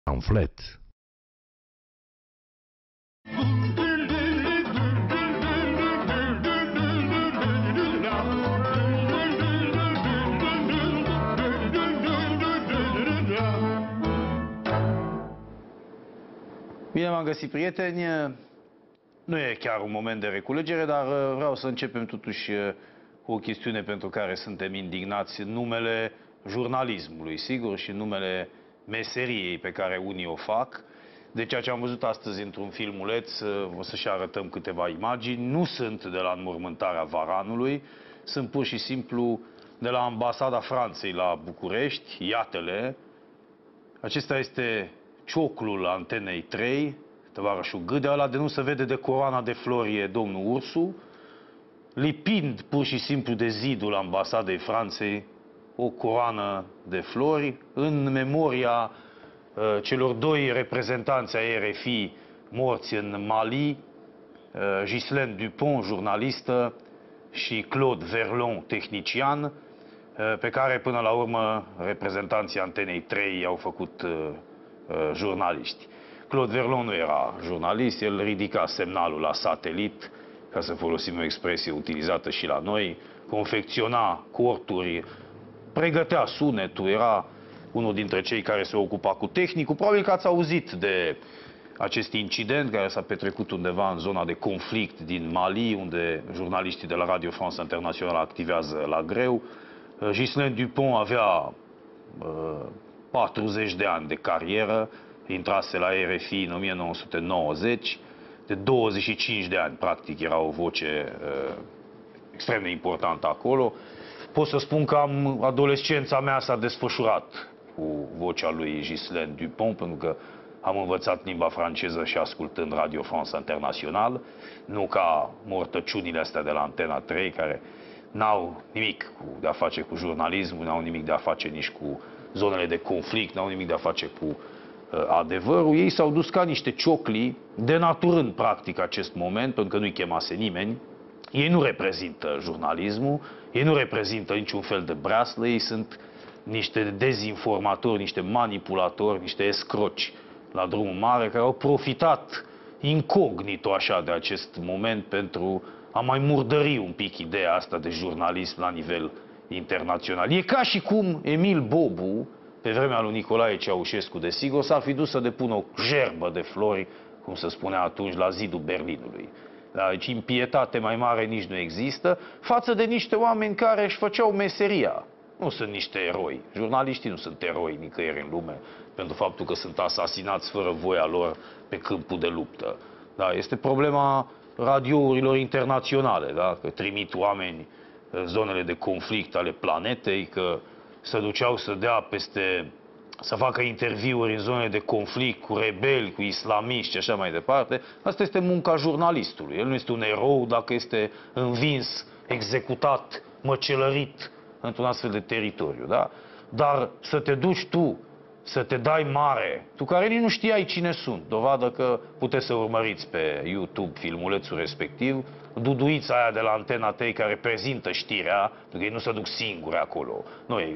Pamflet. Bine v-am găsit, prieteni. Nu e chiar un moment de reculegere, dar vreau să începem totuși cu o chestiune pentru care suntem indignați în numele jurnalismului, sigur, și în numele meseriei pe care unii o fac. De ceea ce am văzut astăzi într-un filmuleț, o să-și arătăm câteva imagini, nu sunt de la înmormântarea Varanului, sunt pur și simplu de la Ambasada Franței la București, iată-le. Acesta este cioclul Antenei 3, tovarășul Gâdea, ăla de nu se vede de coroana de flori e domnul Ursu, lipind pur și simplu de zidul Ambasadei Franței o coroană de flori în memoria celor doi reprezentanți ai RFI morți în Mali, Ghislaine Dupont, jurnalistă, și Claude Verlon, tehnician, pe care până la urmă reprezentanții Antenei 3 i-au făcut jurnaliști. Claude Verlon nu era jurnalist, el ridica semnalul la satelit, ca să folosim o expresie utilizată și la noi, confecționa corturi, pregătea sunetul, era unul dintre cei care se ocupa cu tehnicul. Probabil că ați auzit de acest incident care s-a petrecut undeva în zona de conflict din Mali, unde jurnaliștii de la Radio France Internationale activează la greu. Ghislaine Dupont avea 40 de ani de carieră, intrase la RFI în 1990, de 25 de ani, practic, era o voce extrem de importantă acolo. Pot să spun că adolescența mea s-a desfășurat cu vocea lui Ghislaine Dupont, pentru că am învățat limba franceză și ascultând Radio France International, nu ca mortăciunile astea de la Antena 3, care n-au nimic de-a face cu jurnalismul, n-au nimic de-a face nici cu zonele de conflict, n-au nimic de-a face cu adevărul. Ei s-au dus ca niște ciocli, denaturând practic acest moment, pentru că nu-i chemase nimeni. Ei nu reprezintă jurnalismul, ei nu reprezintă niciun fel de breaslă, ei sunt niște dezinformatori, niște manipulatori, niște escroci la drumul mare, care au profitat incognito așa de acest moment pentru a mai murdări un pic ideea asta de jurnalism la nivel internațional. E ca și cum Emil Bobu, pe vremea lui Nicolae Ceaușescu, desigur, s-ar fi dus să depună o gerbă de flori, cum se spunea atunci, la zidul Berlinului. Deci impietate mai mare nici nu există, față de niște oameni care își făceau meseria. Nu sunt niște eroi. Jurnaliștii nu sunt eroi nicăieri în lume pentru faptul că sunt asasinați fără voia lor pe câmpul de luptă. Da, este problema radiourilor internaționale, da? Că trimit oameni în zonele de conflict ale planetei, că se duceau să dea peste, să facă interviuri în zone de conflict cu rebeli, cu islamiști și așa mai departe. Asta este munca jurnalistului. El nu este un erou dacă este învins, executat, măcelărit într-un astfel de teritoriu, da? Dar să te duci tu, să te dai mare, tu care nici nu știai cine sunt, dovadă că puteți să urmăriți pe YouTube filmulețul respectiv, duduița aia de la Antena 3 care prezintă știrea, pentru că ei nu se duc singuri acolo. Noi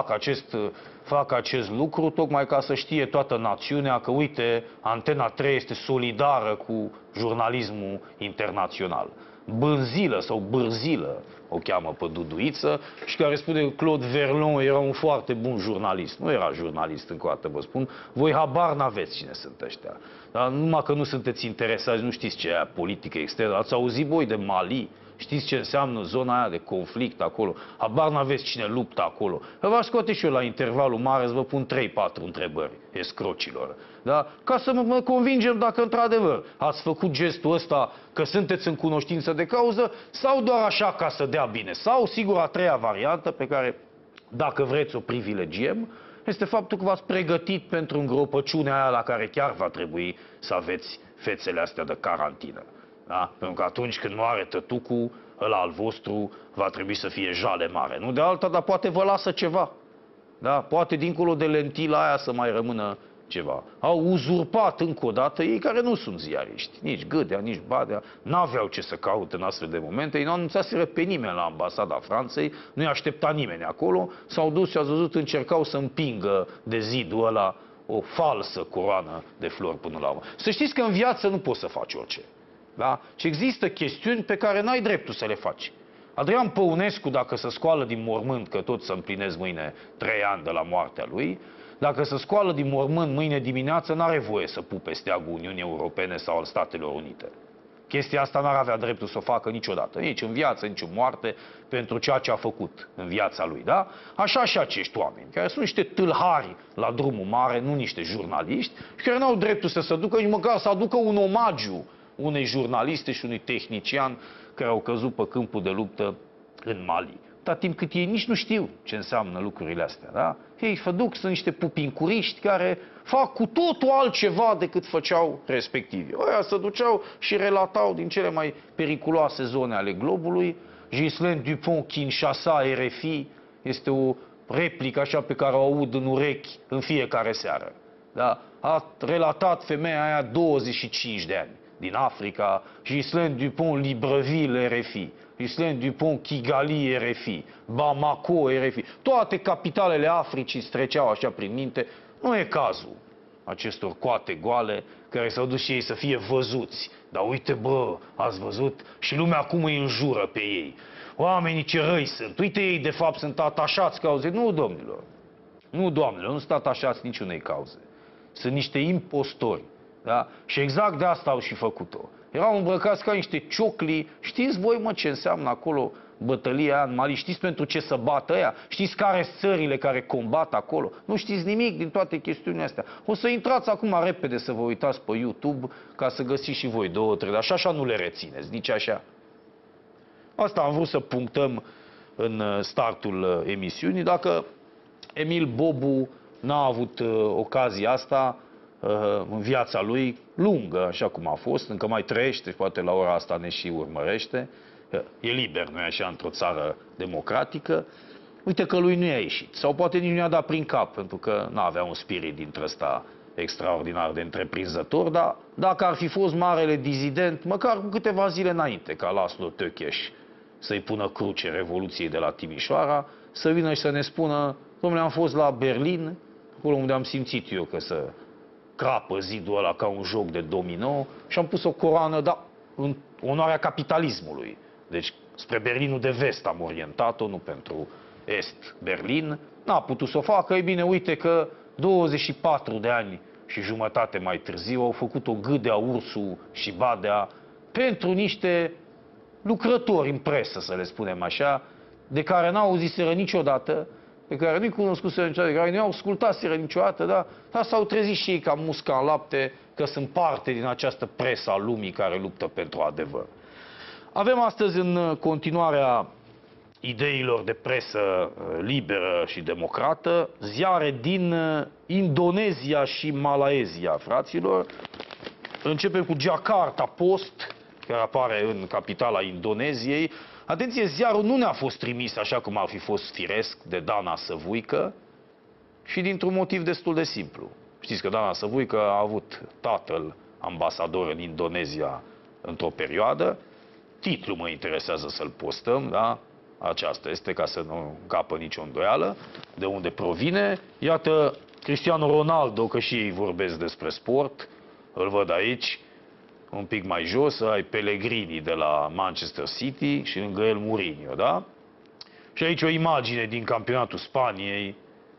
fac acest lucru tocmai ca să știe toată națiunea că, uite, Antena 3 este solidară cu jurnalismul internațional. Bânzilă sau Bârzilă o cheamă pe duduiță, și care spune că Claude Verlon era un foarte bun jurnalist. Nu era jurnalist, încă o dată vă spun. Voi habar n-aveți cine sunt ăștia. Dar numai că nu sunteți interesați, nu știți ce e politică externă. Ați auzit voi de Mali? Știți ce înseamnă zona aia de conflict acolo? Habar n-aveți cine luptă acolo. V-aș scoate și eu la intervalul mare să vă pun 3-4 întrebări escrocilor. Da? Ca să mă convingem dacă într-adevăr ați făcut gestul ăsta că sunteți în cunoștință de cauză sau doar așa ca să dea bine. Sau, sigur, a treia variantă pe care, dacă vreți, o privilegiem, este faptul că v-ați pregătit pentru îngropăciunea aia la care chiar va trebui să aveți fețele astea de carantină. Da? Pentru că atunci când moare tătucul, ăla al vostru va trebui să fie jale mare. Nu de alta, dar poate vă lasă ceva. Da? Poate dincolo de lentila aia să mai rămână ceva. Au uzurpat încă o dată ei care nu sunt ziariști. Nici Gâdea, nici Badea. N-aveau ce să caute în astfel de momente. Ei nu anunțaseră pe nimeni la Ambasada Franței. Nu-i aștepta nimeni acolo. S-au dus și ați văzut, încercau să împingă de zidul ăla o falsă coroană de flori până la urmă. Să știți că în viață nu poți să faci orice. Da? Și există chestiuni pe care n-ai dreptul să le faci. Adrian Păunescu, dacă se scoală din mormânt, că tot să împlinesc mâine 3 ani de la moartea lui, dacă se scoală din mormânt mâine dimineață, n-are voie să pupe steagul Uniunii Europene sau al Statelor Unite. Chestia asta n-ar avea dreptul să o facă niciodată, nici în viață, nici în moarte, pentru ceea ce a făcut în viața lui, da? Așa și acești oameni, care sunt niște tâlhari la drumul mare, nu niște jurnaliști, și care n-au dreptul să se ducă, nici măcar să aducă un omagiu unei jurnaliste și unui tehnician care au căzut pe câmpul de luptă în Mali. Dar timp cât ei nici nu știu ce înseamnă lucrurile astea, da? Ei se duc, sunt niște pupincuriști care fac cu totul altceva decât făceau respectivii. Ăia se duceau și relatau din cele mai periculoase zone ale globului. Ghislain Dupont, Kinshasa, RFI, este o replică așa pe care o aud în urechi în fiecare seară. Da? A relatat femeia aia 25 de ani din Africa, Ghislain Dupont, Libreville, RFI. Ghislain Dupont, Kigali, RFI, Bamako, RFI. Toate capitalele Africii treceau așa prin minte. Nu e cazul acestor coate goale care s-au dus și ei să fie văzuți. Dar uite, bă, ați văzut? Și lumea acum îi înjură pe ei. Oamenii ce răi sunt. Uite, ei de fapt sunt atașați cauze. Nu, domnilor. Nu, doamnelor, nu sunt atașați niciunei cauze. Sunt niște impostori. Da? Și exact de asta au și făcut-o. Erau îmbrăcați ca niște ciocli. Știți voi, mă, ce înseamnă acolo bătălia aia în Mali? Știți pentru ce să bată ăia? Știți care sunt țările care combat acolo? Nu știți nimic din toate chestiunile astea. O să intrați acum repede să vă uitați pe YouTube ca să găsiți și voi 2, 3, dar așa nu le rețineți, nici așa. Asta am vrut să punctăm în startul emisiunii. Dacă Emil Bobu n-a avut ocazia asta în viața lui, lungă, așa cum a fost, încă mai trăiește, poate la ora asta ne și urmărește, e liber, nu e așa, într-o țară democratică, uite că lui nu i-a ieșit. Sau poate nici nu i-a dat prin cap, pentru că nu avea un spirit dintre ăsta extraordinar de întreprinzător, dar dacă ar fi fost marele dizident, măcar cu câteva zile înainte, ca Laszlo Tőkés să-i pună cruce Revoluției de la Timișoara, să vină și să ne spună, dom'le, am fost la Berlin, acolo unde am simțit eu că să crapă zidul ăla ca un joc de domino și am pus o coroană, da, în onoarea capitalismului. Deci spre Berlinul de vest am orientat-o, nu pentru est Berlin. N-a putut să o facă, e bine, uite că 24 de ani și jumătate mai târziu au făcut o Gâdea, Ursu și Badea pentru niște lucrători în presă, să le spunem așa, de care n-au auziseră niciodată, pe care nu-i cunoscuseră niciodată, de care nu-i ascultaseră niciodată, dar s-au trezit și ei ca musca în lapte că sunt parte din această presă a lumii care luptă pentru adevăr. Avem astăzi, în continuarea ideilor de presă liberă și democrată, ziare din Indonezia și Malaezia, fraților. Începem cu Jakarta Post, care apare în capitala Indoneziei. Atenție, ziarul nu ne-a fost trimis așa cum ar fi fost firesc de Dana Săvuică și dintr-un motiv destul de simplu. Știți că Dana Săvuică a avut tatăl ambasador în Indonezia într-o perioadă. Titlul mă interesează să-l postăm, da? Aceasta este, ca să nu capă nicio îndoială, de unde provine. Iată, Cristiano Ronaldo, că și ei vorbesc despre sport, îl văd aici, un pic mai jos, ai Pellegrini de la Manchester City și lângă el Mourinho, da? Și aici o imagine din campionatul Spaniei,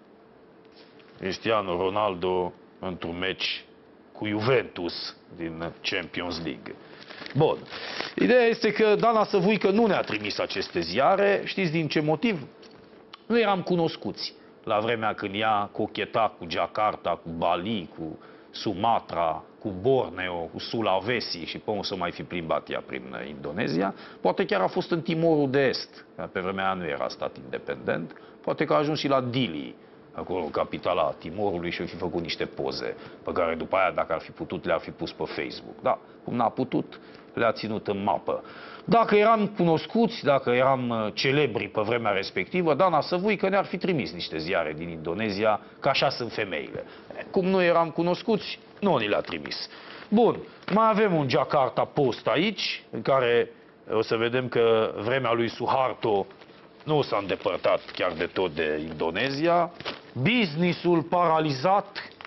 Cristiano Ronaldo într-un meci cu Juventus din Champions League. Bun. Ideea este că Dana Săvuică nu ne-a trimis aceste ziare. Știți din ce motiv? Nu eram cunoscuți la vremea când ea cocheta cu Jakarta, cu Bali, cu Sumatra, cu Borneo, cu Sulawesi și pe unde să mai fi plimbat ea prin Indonezia. Poate chiar a fost în Timorul de Est. Pe vremea aia nu era stat independent. Poate că a ajuns și la Dili, acolo, capitala Timorului, și-o fi făcut niște poze pe care după aia, dacă ar fi putut, le-ar fi pus pe Facebook. Da, cum n-a putut, le-a ținut în mapă. Dacă eram cunoscuți, dacă eram celebri pe vremea respectivă, Dana Săvuică ne-ar fi trimis niște ziare din Indonezia, că așa sunt femeile. Cum nu eram cunoscuți, nu ni le-a trimis. Bun, mai avem un Jakarta Post aici, în care o să vedem că vremea lui Suharto nu s-a îndepărtat chiar de tot de Indonezia. Businessul paralizat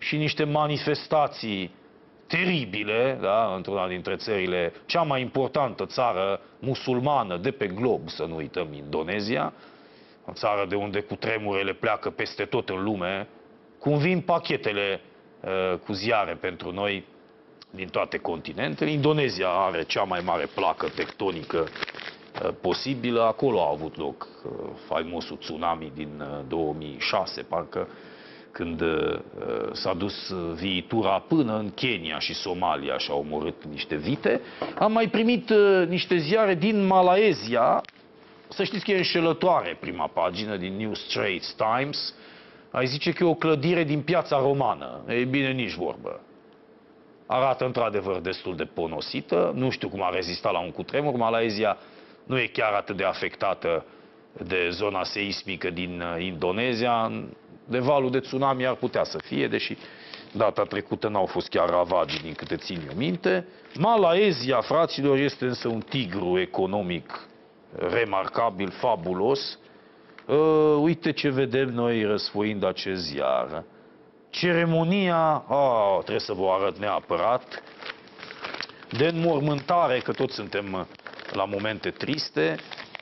și niște manifestații teribile, da, într-una dintre țările, cea mai importantă țară musulmană de pe glob, să nu uităm, Indonezia, o țară de unde cutremurele pleacă peste tot în lume, cum vin pachetele cu ziare pentru noi din toate continentele. Indonezia are cea mai mare placă tectonică posibilă. Acolo a avut loc faimosul tsunami din 2006, parcă, când s-a dus viitura până în Kenya și Somalia și a omorât niște vite. Am mai primit niște ziare din Malaezia. Să știți că e înșelătoare prima pagină din New Straits Times. Ai zice că e o clădire din Piața Romană. Ei bine, nici vorbă. Arată într-adevăr destul de ponosită. Nu știu cum a rezistat la un cutremur. Malaezia nu e chiar atât de afectată de zona seismică din Indonezia. De valul de tsunami ar putea să fie, deși data trecută n-au fost chiar ravagii, din câte țin eu minte. Malaezia, fraților, este însă un tigru economic remarcabil, fabulos. Uite ce vedem noi răsfoind acest ziar. Ceremonia, trebuie să vă arăt neapărat, de înmormântare, că toți suntem la momente triste,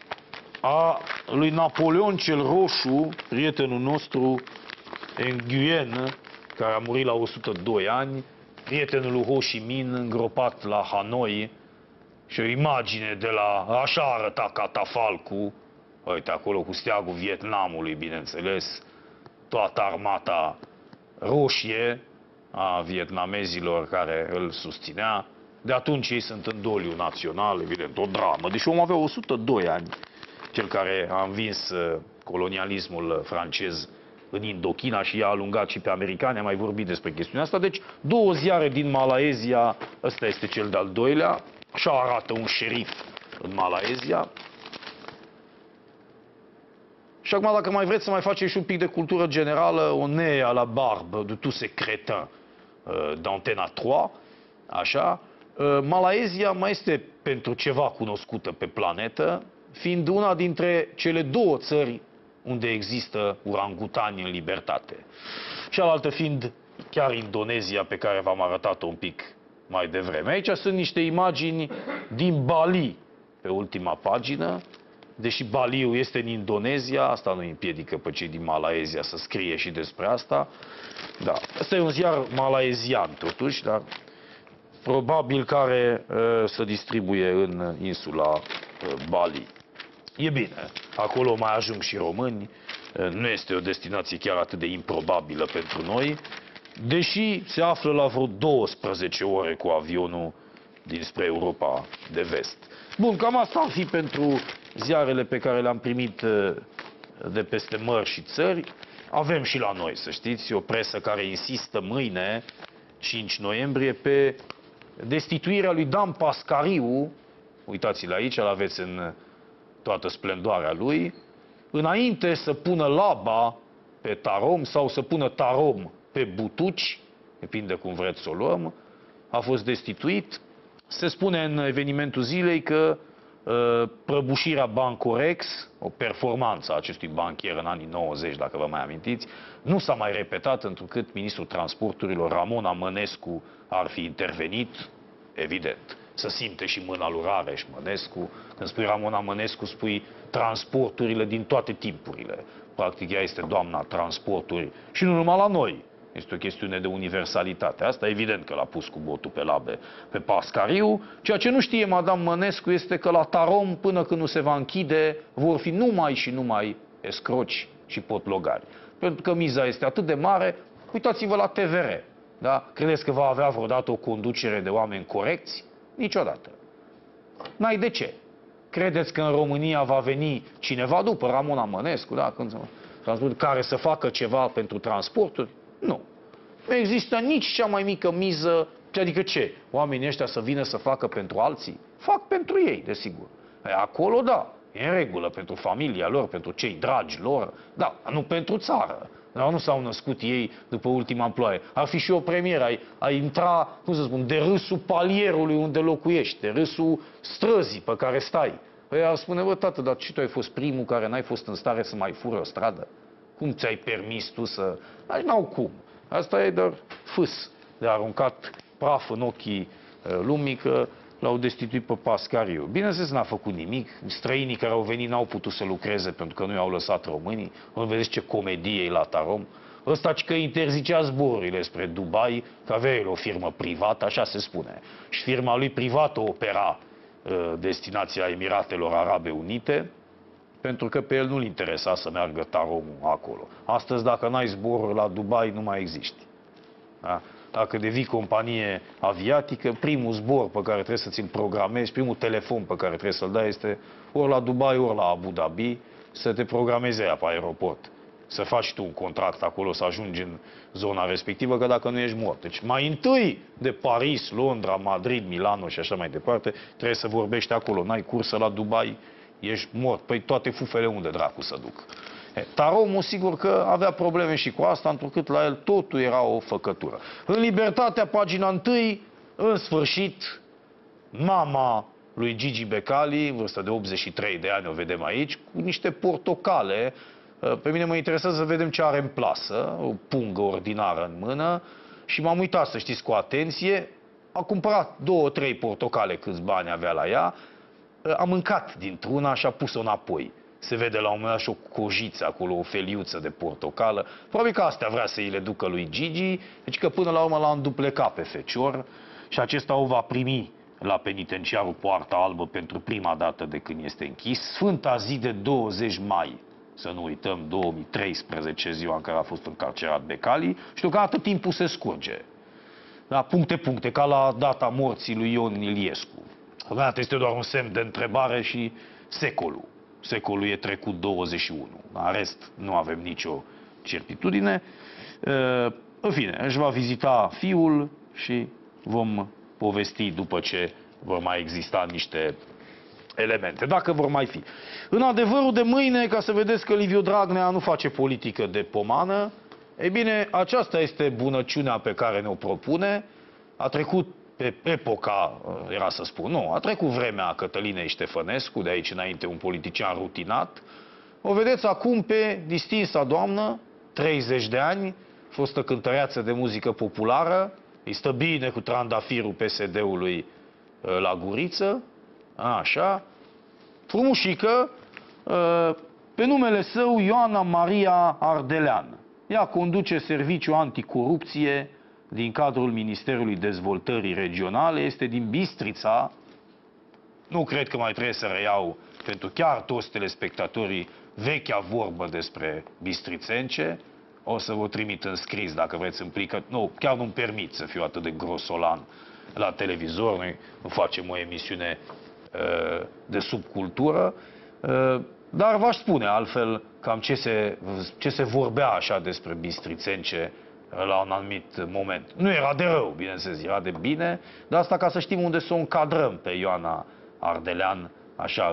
a lui Napoleon cel Roșu, prietenul nostru Nguyen, care a murit la 102 ani, prietenul lui Ho Chi Minh, îngropat la Hanoi, și o imagine de la, așa arăta catafalcul, uite acolo cu steagul Vietnamului, bineînțeles, toată armata roșie a vietnamezilor care îl susținea. De atunci ei sunt în doliu național, evident, o dramă. Deci omul avea 102 ani, cel care a învins colonialismul francez în Indochina și i-a alungat și pe americani. Am mai vorbit despre chestiunea asta. Deci, două ziare din Malaezia, ăsta este cel de-al doilea. Așa arată un șerif în Malaezia. Și acum, dacă mai vreți să mai faceți și un pic de cultură generală, on est à la barbe de tous ces crétins d'Antena 3, așa. Malaezia mai este pentru ceva cunoscută pe planetă, fiind una dintre cele două țări unde există urangutani în libertate. Cealaltă fiind chiar Indonezia, pe care v-am arătat-o un pic mai devreme. Aici sunt niște imagini din Bali, pe ultima pagină. Deși Baliul este în Indonezia, asta nu îi împiedică pe cei din Malaezia să scrie și despre asta. Da, ăsta e un ziar malaezian, totuși, dar probabil care se distribuie în insula Bali. E bine, acolo mai ajung și români, nu este o destinație chiar atât de improbabilă pentru noi, deși se află la vreo 12 ore cu avionul dinspre Europa de Vest. Bun, cam asta ar fi pentru ziarele pe care le-am primit de peste mări și țări. Avem și la noi, să știți, o presă care insistă mâine, 5 noiembrie, pe destituirea lui Dan Pascariu. Uitați-l aici, îl aveți în toată splendoarea lui. Înainte să pună laba pe Tarom sau să pună Tarom pe Butuci, depinde cum vreți să o luăm, a fost destituit. Se spune în evenimentul zilei că prăbușirea Bancorex, o performanță a acestui banchier în anii 90, dacă vă mai amintiți, nu s-a mai repetat, întrucât ministrul transporturilor Ramon Amănescu ar fi intervenit, evident. Se simte și mâna lui Rareș Mănescu. Când spui Ramon Amănescu, spui transporturile din toate timpurile. Practic, ea este doamna transporturi și nu numai la noi. Este o chestiune de universalitate. Asta evident că l-a pus cu botul pe labe pe Pascariu. Ceea ce nu știe Madame Mănescu este că la Tarom, până când nu se va închide, vor fi numai și numai escroci și potlogari. Pentru că miza este atât de mare, uitați-vă la TVR. Da? Credeți că va avea vreodată o conducere de oameni corecți? Niciodată. N-ai de ce. Credeți că în România va veni cineva după Ramon Amănescu, da? Care să facă ceva pentru transporturi? Nu. Nu există nici cea mai mică miză. Adică ce? Oamenii ăștia să vină să facă pentru alții? Fac pentru ei, desigur. Acolo, da, e în regulă pentru familia lor, pentru cei dragi lor, da, nu pentru țară. Dar nu s-au născut ei după ultima ploaie. Ar fi și o premieră. Ai intra, cum să spun, de râsul palierului unde locuiești, de râsul străzii pe care stai. Păi ar spune, bă, tată, dar și tu ai fost primul care n-ai fost în stare să mai fură o stradă? Cum ți-ai permis tu să... N-au cum. Asta e doar fâs de aruncat praf în ochii lumii că l-au destituit pe Pascariu. Bineînțeles, n-a făcut nimic. Străinii care au venit n-au putut să lucreze pentru că nu i-au lăsat românii. Nu vedeți ce comedie e la Tarom. Ăsta că interzicea zborurile spre Dubai, că avea el o firmă privată, așa se spune. Și firma lui privată opera destinația Emiratelor Arabe Unite, pentru că pe el nu-l interesa să meargă Taromul acolo. Astăzi, dacă n-ai zboruri la Dubai, nu mai existi. Da? Dacă devii companie aviatică, primul zbor pe care trebuie să ți-l programezi, primul telefon pe care trebuie să-l dai este ori la Dubai, ori la Abu Dhabi, să te programezi aia pe aeroport. Să faci tu un contract acolo, să ajungi în zona respectivă, că dacă nu ești mort. Deci mai întâi de Paris, Londra, Madrid, Milano și așa mai departe, trebuie să vorbești acolo. N-ai cursă la Dubai, ești mort. Păi toate fufele unde dracu să duc? Taromul, sigur că avea probleme și cu asta, întrucât la el totul era o făcătură. În Libertatea, pagina 1, în sfârșit, mama lui Gigi Becali, vârstă de 83 de ani, o vedem aici, cu niște portocale. Pe mine mă interesează să vedem ce are în plasă, o pungă ordinară în mână, și m-am uitat, să știți, cu atenție. A cumpărat 2-3 portocale, câți bani avea la ea, a mâncat dintr-una și a pus-o înapoi. Se vede la un moment dat și o cojiță acolo, o feliuță de portocală. Probabil că astea vrea să îi le ducă lui Gigi, deci că până la urmă l-a înduplecat pe fecior și acesta o va primi la penitenciarul Poarta Albă pentru prima dată de când este închis. Sfânta zi de 20 mai, să nu uităm, 2013, ziua în care a fost încarcerat Becali, și deocamdată timpul se scurge. La puncte, ca la data morții lui Ion Iliescu. Deocamdată este doar un semn de întrebare și secolul. Secolul e trecut 21. În rest, nu avem nicio certitudine. În fine, își va vizita fiul și vom povesti după ce vor mai exista niște elemente, dacă vor mai fi. În adevărul de mâine, ca să vedeți că Liviu Dragnea nu face politică de pomană, ei bine, aceasta este bunăciunea pe care ne-o propune. A trecut pe epoca, era să spun, nu, a trecut vremea Cătălinei Ștefănescu, de aici înainte un politician rutinat. O vedeți acum pe distinsa doamnă, 30 de ani, fostă cântăreață de muzică populară, îi stă bine cu trandafirul PSD-ului la guriță, așa, frumușică, pe numele său Ioana Maria Ardelean. Ea conduce serviciul anticorupție din cadrul Ministerului Dezvoltării Regionale, este din Bistrița. Nu cred că mai trebuie să reiau pentru chiar toți telespectatorii vechea vorbă despre bistrițence. O să vă trimit în scris dacă vreți în plică. Nu, chiar nu-mi permit să fiu atât de grosolan la televizor. Noi nu facem o emisiune de subcultură. Dar v-aș spune altfel cam ce se vorbea așa despre bistrițence la un anumit moment. Nu era de rău, bineînțeles, era de bine, dar asta ca să știm unde să o încadrăm pe Ioana Ardelean, așa,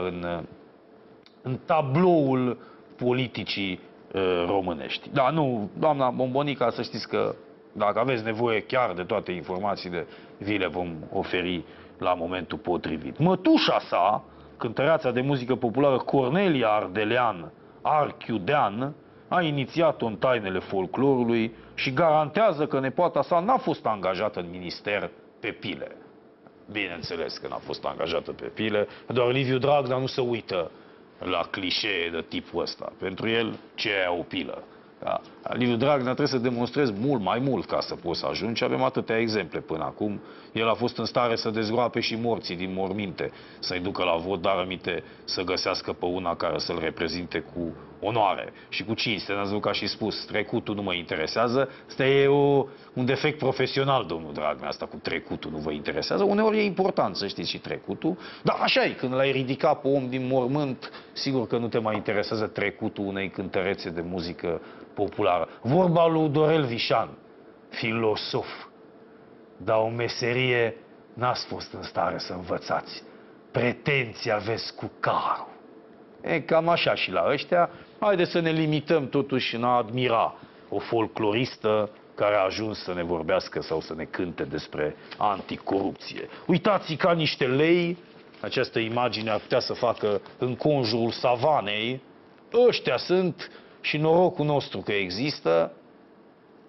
în tabloul politicii românești. Da, nu, doamna Bombonica, să știți că dacă aveți nevoie chiar de toate informațiile, vi le vom oferi la momentul potrivit. Mătușa sa, cântăreața de muzică populară Cornelia Ardelean Archiudean, a inițiat-o în tainele folclorului și garantează că nepoata sa n-a fost angajată în minister pe pile. Bineînțeles că n-a fost angajată pe pile, doar Liviu Dragnea nu se uită la clișee de tipul ăsta. Pentru el, ce e o pilă? Da. Liviu Dragnea trebuie să demonstrezi mult mai mult ca să poți să ajungi. Avem atâtea exemple până acum. El a fost în stare să dezgroape și morții din morminte, să-i ducă la vot, dar aminte să găsească pe una care să-l reprezinte cu onoare și cu cinste. Năzduc a și spus, trecutul nu mă interesează. Asta e un defect profesional, domnul Dragnea, asta cu trecutul nu vă interesează. Uneori e important să știți și trecutul, dar așa e, când l-ai ridicat pe om din mormânt, sigur că nu te mai interesează trecutul unei cântărețe de muzică populară. Vorba lui Dorel Vișan, filosof, dar o meserie n-ați fost în stare să învățați. Pretenții aveți cu carul. E cam așa și la ăștia. Haideți să ne limităm totuși în a admira o folcloristă care a ajuns să ne vorbească sau să ne cânte despre anticorupție. Uitați ca niște lei, această imagine ar putea să facă în conjurul savanei. Ăștia sunt și norocul nostru că există.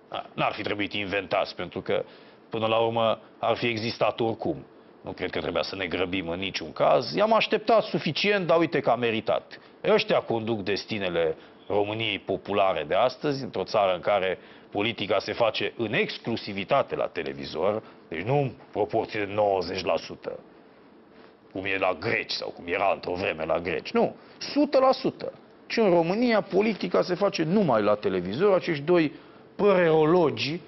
N-ar fi trebuit inventați, pentru că, până la urmă, ar fi existat oricum. Nu cred că trebuia să ne grăbim în niciun caz. I-am așteptat suficient, dar uite că a meritat. Ăștia conduc destinele României populare de astăzi, într-o țară în care politica se face în exclusivitate la televizor, deci nu în proporție de 90%, cum e la greci sau cum era într-o vreme la greci. Nu, 100%. Și în România politica se face numai la televizor, acești doi părerologi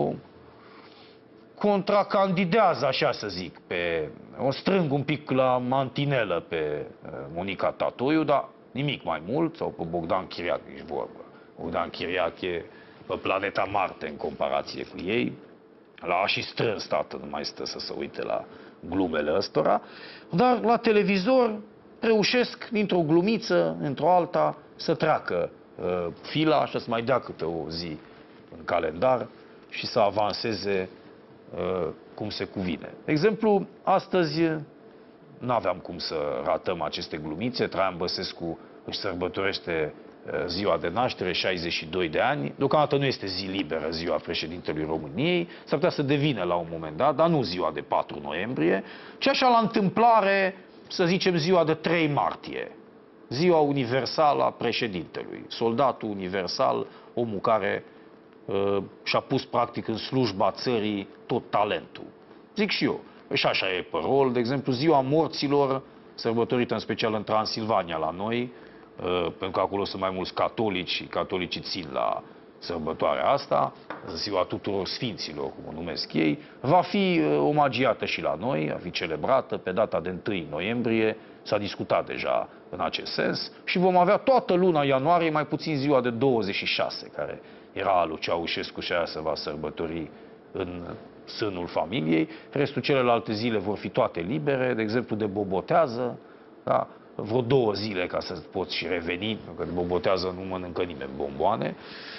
contracandidează, așa să zic, o strâng un pic la mantinelă pe Monica Tatoiu, dar nimic mai mult, sau pe Bogdan Chiriac, nici vorbă. Bogdan Chiriac e pe planeta Marte în comparație cu ei. L-a și strâns, tată, nu mai stă să se uite la glumele ăstora. Dar la televizor reușesc, dintr-o glumiță, într-o alta, să treacă fila și să mai dea câte o zi în calendar și să avanseze cum se cuvine. De exemplu, astăzi nu aveam cum să ratăm aceste glumițe. Traian Băsescu își sărbătorește ziua de naștere, 62 de ani. Deocamdată nu este zi liberă ziua președintelui României. S-ar putea să devină la un moment dat, dar nu ziua de 4 noiembrie, ci așa la întâmplare, să zicem, ziua de 3 martie. Ziua universală a președintelui. Soldatul universal, omul care și-a pus practic în slujba țării tot talentul. Zic și eu. Și așa e pe rol. De exemplu, ziua morților, sărbătorită în special în Transilvania la noi, pentru că acolo sunt mai mulți catolici și catolicii țin la sărbătoarea asta, ziua tuturor sfinților, cum o numesc ei, va fi omagiată și la noi, va fi celebrată pe data de 1 noiembrie, s-a discutat deja în acest sens și vom avea toată luna ianuarie, mai puțin ziua de 26, care era lui Ceaușescu și aia se va sărbători în sânul familiei. Restul celelalte zile vor fi toate libere, de exemplu de bobotează, da? Vreo 2 zile ca să poți și reveni, pentru că de bobotează nu mănâncă nimeni bomboane,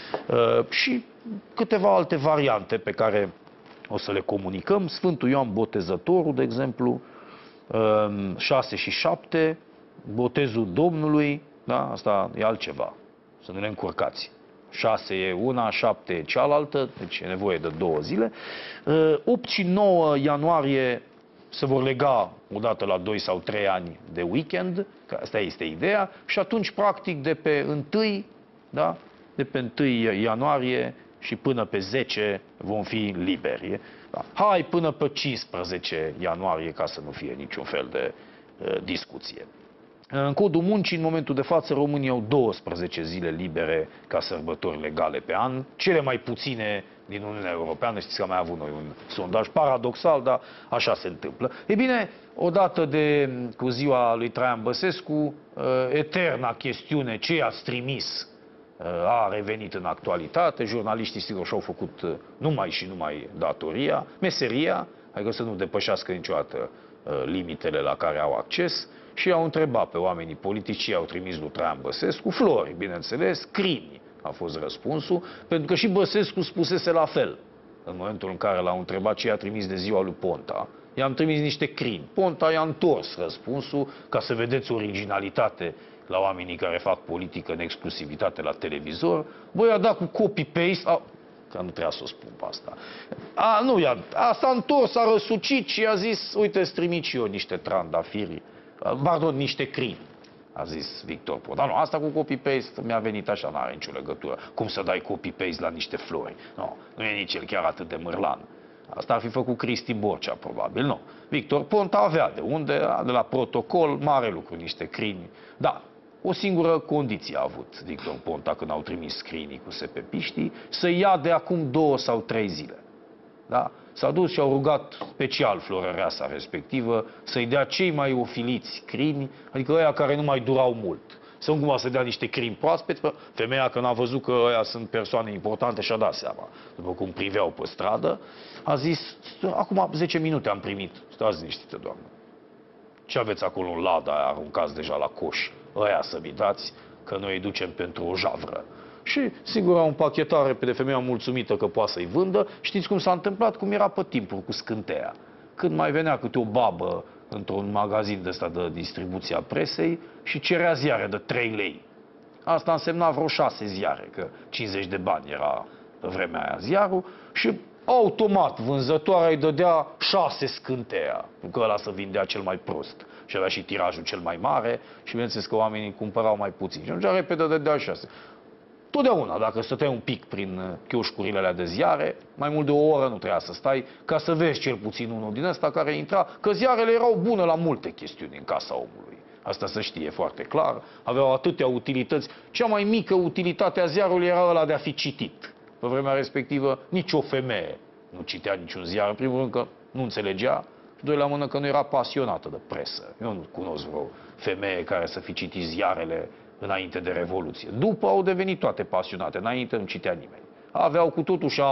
și câteva alte variante pe care o să le comunicăm. Sfântul Ioan Botezătorul, de exemplu, 6 și 7, botezul Domnului, da? Asta e altceva, să nu ne încurcați. 6 e una, 7 e cealaltă, deci e nevoie de 2 zile. 8 și 9 ianuarie se vor lega odată la 2 sau 3 ani de weekend, că asta este ideea, și atunci, practic, de pe 1, da? De pe 1 ianuarie și până pe 10 vom fi liberi. Da. Hai până pe 15 ianuarie, ca să nu fie niciun fel de discuție. În codul muncii, în momentul de față, România au 12 zile libere ca sărbători legale pe an, cele mai puține din Uniunea Europeană. Știți că am mai avut noi un sondaj paradoxal, dar așa se întâmplă. E bine, odată cu ziua lui Traian Băsescu, eterna chestiune, ce i-ați trimis, a revenit în actualitate. Jurnaliștii, sigur, și-au făcut numai datoria, meseria, adică să nu depășească niciodată limitele la care au acces, și au întrebat pe oamenii politici ce i-au trimis lui Traian Băsescu. Flori, bineînțeles, crini a fost răspunsul, pentru că și Băsescu spusese la fel. În momentul în care l-au întrebat ce i-a trimis de ziua lui Ponta, i-am trimis niște crini. Ponta i-a întors răspunsul, ca să vedeți originalitate la oamenii care fac politică în exclusivitate la televizor. Băi, a dat cu copy-paste, că nu trebuia să o spun pe asta. S-a întors, a răsucit și a zis, uite, îți trimit și eu niște trandafiri, pardon, niște crini, a zis Victor Ponta. Nu, asta cu copy-paste mi-a venit așa, n-are nicio legătură. Cum să dai copy-paste la niște flori? Nu e nici el chiar atât de mârlan. Asta ar fi făcut Cristi Borcea, probabil. Nu. Victor Ponta avea de unde, de la protocol, mare lucru, niște crini. Da, o singură condiție a avut Victor Ponta când au trimis scrinii cu sepepiștii, să ia de acum 2 sau 3 zile. Da? S-a dus și au rugat special florăreasa respectivă să-i dea cei mai ofiliți crini, adică ăia care nu mai durau mult. Să nu cumva să dea niște crini proaspeți, femeia, când a văzut că ăia sunt persoane importante, și-a dat seama, după cum priveau pe stradă, a zis, acum 10 minute am primit, stați liniștită, doamnă. Ce aveți acolo în lada aia, aruncați deja la coș? Ăia să-mi dați, că noi îi ducem pentru o javră. Și, sigur, au împachetat repede, femeia mulțumită că poate să-i vândă. Știți cum s-a întâmplat? Cum era pe timpul cu scânteia. Când mai venea câte o babă într-un magazin de ăsta de distribuție a presei și cerea ziare de 3 lei. Asta însemna vreo 6 ziare, că 50 de bani era pe vremea aia ziarul, și automat vânzătoarea îi dădea 6 scânteia, că ăla să vindea cel mai prost. Și avea și tirajul cel mai mare și bineînțeles că oamenii cumpărau mai puțin. Și atunci repede dădea 6. Totdeauna, dacă stăteai un pic prin chioșcurile alea de ziare, mai mult de o oră nu trebuia să stai, ca să vezi cel puțin unul din ăsta care intra, că ziarele erau bune la multe chestiuni în casa omului. Asta se știe foarte clar. Aveau atâtea utilități. Cea mai mică utilitate a ziarului era ăla de a fi citit. Pe vremea respectivă, nicio femeie nu citea niciun ziar. În primul rând că nu înțelegea și doi la mână că nu era pasionată de presă. Eu nu cunosc vreo femeie care să fi citit ziarele înainte de Revoluție. După au devenit toate pasionate. Înainte nu citea nimeni. Aveau cu totul și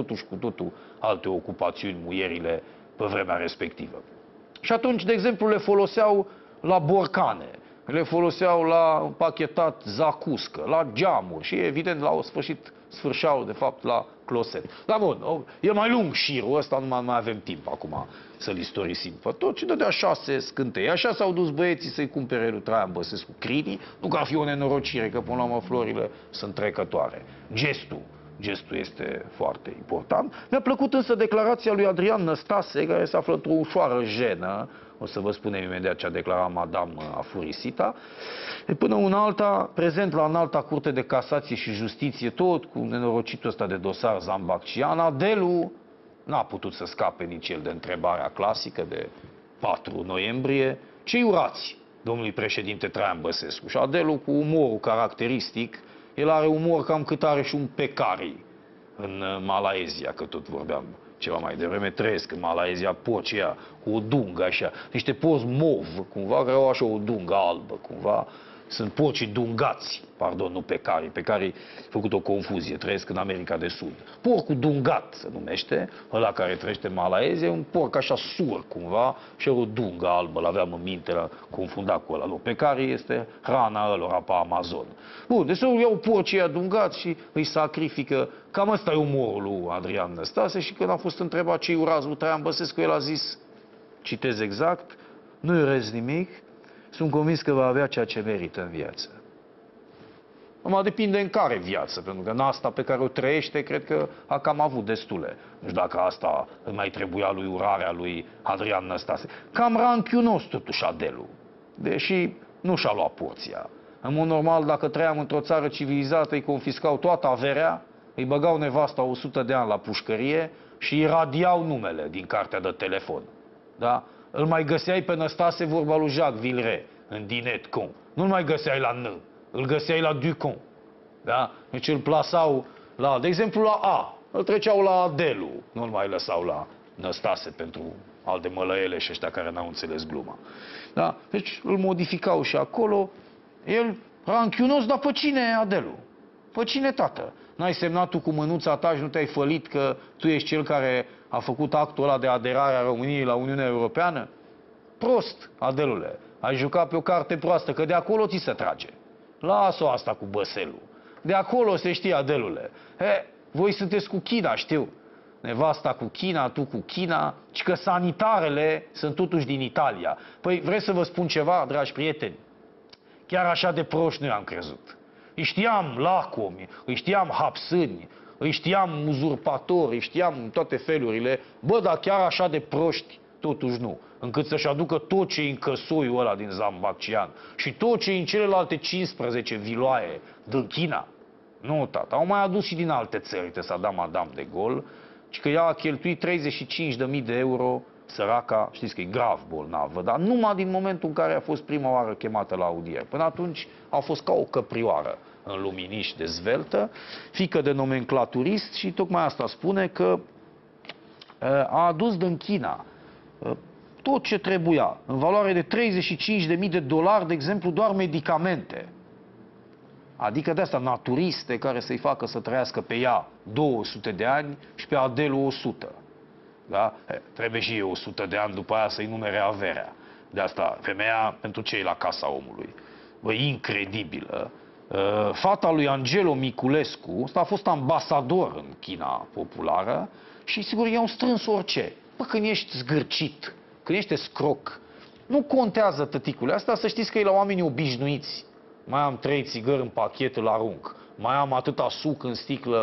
alte ocupațiuni muierile pe vremea respectivă. Și atunci, de exemplu, le foloseau la borcane, le foloseau la împachetat zacuscă, la geamuri și, evident, la sfârșeau, de fapt, la closet. Dar bun, e mai lung șirul ăsta, nu mai avem timp acum să-l istorisim pe tot, și dădea 6 scântei. Așa s-au dus băieții să-i cumpere lui Traian Băsescu crinii, nu că ar fi o nenorocire, că până la urmă florile sunt trecătoare. Gestul este foarte important. Mi-a plăcut însă declarația lui Adrian Năstase, care se află într-o ușoară jenă. O să vă spunem imediat ce a declarat Madame Afurisita. Până una alta, prezent la Înalta Curte de Casație și Justiție, tot cu nenorocitul ăsta de dosar Zambaccian, Adelu n-a putut să scape nici el de întrebarea clasică de 4 noiembrie. Ce-i urați domnului președinte Traian Băsescu? Și Adelu, cu umorul caracteristic, el are umor cam cât are și un Pecari în Malaezia, că tot vorbeam ceva mai devreme, trăiesc în Malaezia, porci aia, cu o dungă așa, niște porci mov, cumva, care au așa o dungă albă, cumva. Sunt porcii dungați, pardon, nu Pecari. Pecari a făcut o confuzie, trăiesc în America de Sud. Porcul dungat se numește, ăla care trăiește în Malaezia, e un porc așa sur, cumva, și are o dungă albă, l-aveam în minte, l-a confundat cu ăla. Nu, Pecari este hrana ălora pe Amazon. Bun, deci iau porcii ăia dungați și îi sacrifică. Cam ăsta e umorul lui Adrian Năstase și când a fost întrebat ce-i urați lui Traian Băsescu, el a zis, citez exact, nu-i urez nimic, sunt convins că va avea ceea ce merită în viață. Acum depinde în care viață, pentru că în asta pe care o trăiește, cred că a cam avut destule. Nu știu dacă asta îi mai trebuia lui urarea lui Adrian Năstase. Cam ranchiunos totuși Adelu, deși nu și-a luat porția. În mod normal, dacă trăiam într-o țară civilizată, îi confiscau toată averea, îi băgau nevasta 100 de ani la pușcărie și îi radiau numele din cartea de telefon. Da? Îl mai găseai pe Năstase, vorba lui Jacques Villeray, în Dinet Con. Nu-l mai găseai la N, îl găseai la Ducon. Da? Deci îl plasau la, de exemplu, la A. Îl treceau la Adelu. Nu-l mai lăsau la Năstase pentru al de mălăele și ăștia care n-au înțeles gluma. Da? Deci îl modificau și acolo. El, ranchiunos, dar pe cine e Adelu? Pe cine, tată? N-ai semnat tu cu mânuța ta și nu te-ai fălit că tu ești cel care a făcut actul ăla de aderare a României la Uniunea Europeană? Prost, Adelule. Ai jucat pe o carte proastă, că de acolo ți se trage. Lasă-o asta cu băselul. De acolo se știe, Adelule. Voi sunteți cu China, știu. Nevasta cu China, tu cu China, ci că sanitarele sunt totuși din Italia. Păi, vreți să vă spun ceva, dragi prieteni? Chiar așa de proști nu i-am crezut. Îi știam lacomi, îi știam hapsâni, îi știam uzurpatori, îi știam toate felurile. Bă, dar chiar așa de proști, totuși nu. Încât să-și aducă tot ce-i în căsoiul ăla din Zambaccian și tot ce-i în celelalte 15 viloaie din China. Nu, tata, au mai adus și din alte țări, uite, s-a dat Madame de Gaulle, și că ea a cheltuit 35.000 de euro, săraca, știți că e grav bolnavă, dar numai din momentul în care a fost prima oară chemată la audiere. Până atunci a fost ca o căprioară în luminiș de zveltă, fiică de nomenclaturist, și tocmai asta spune că a adus din China tot ce trebuia, în valoare de 35.000 de dolari, de exemplu, doar medicamente. Adică de asta naturiste care să-i facă să trăiască pe ea 200 de ani și pe Adelu 100. Da? Trebuie și eu 100 de ani după aia să-i numere averea. De asta, femeia pentru cei la casa omului. Bă, incredibilă. Fata lui Angelo Miculescu, ăsta a fost ambasador în China populară și sigur i-au strâns orice. Bă, când ești zgârcit, când ești scroc, nu contează, tăticule. Asta să știți că e la oamenii obișnuiți. Mai am 3 țigări în pachet, îl arunc. Mai am atâta suc în sticlă,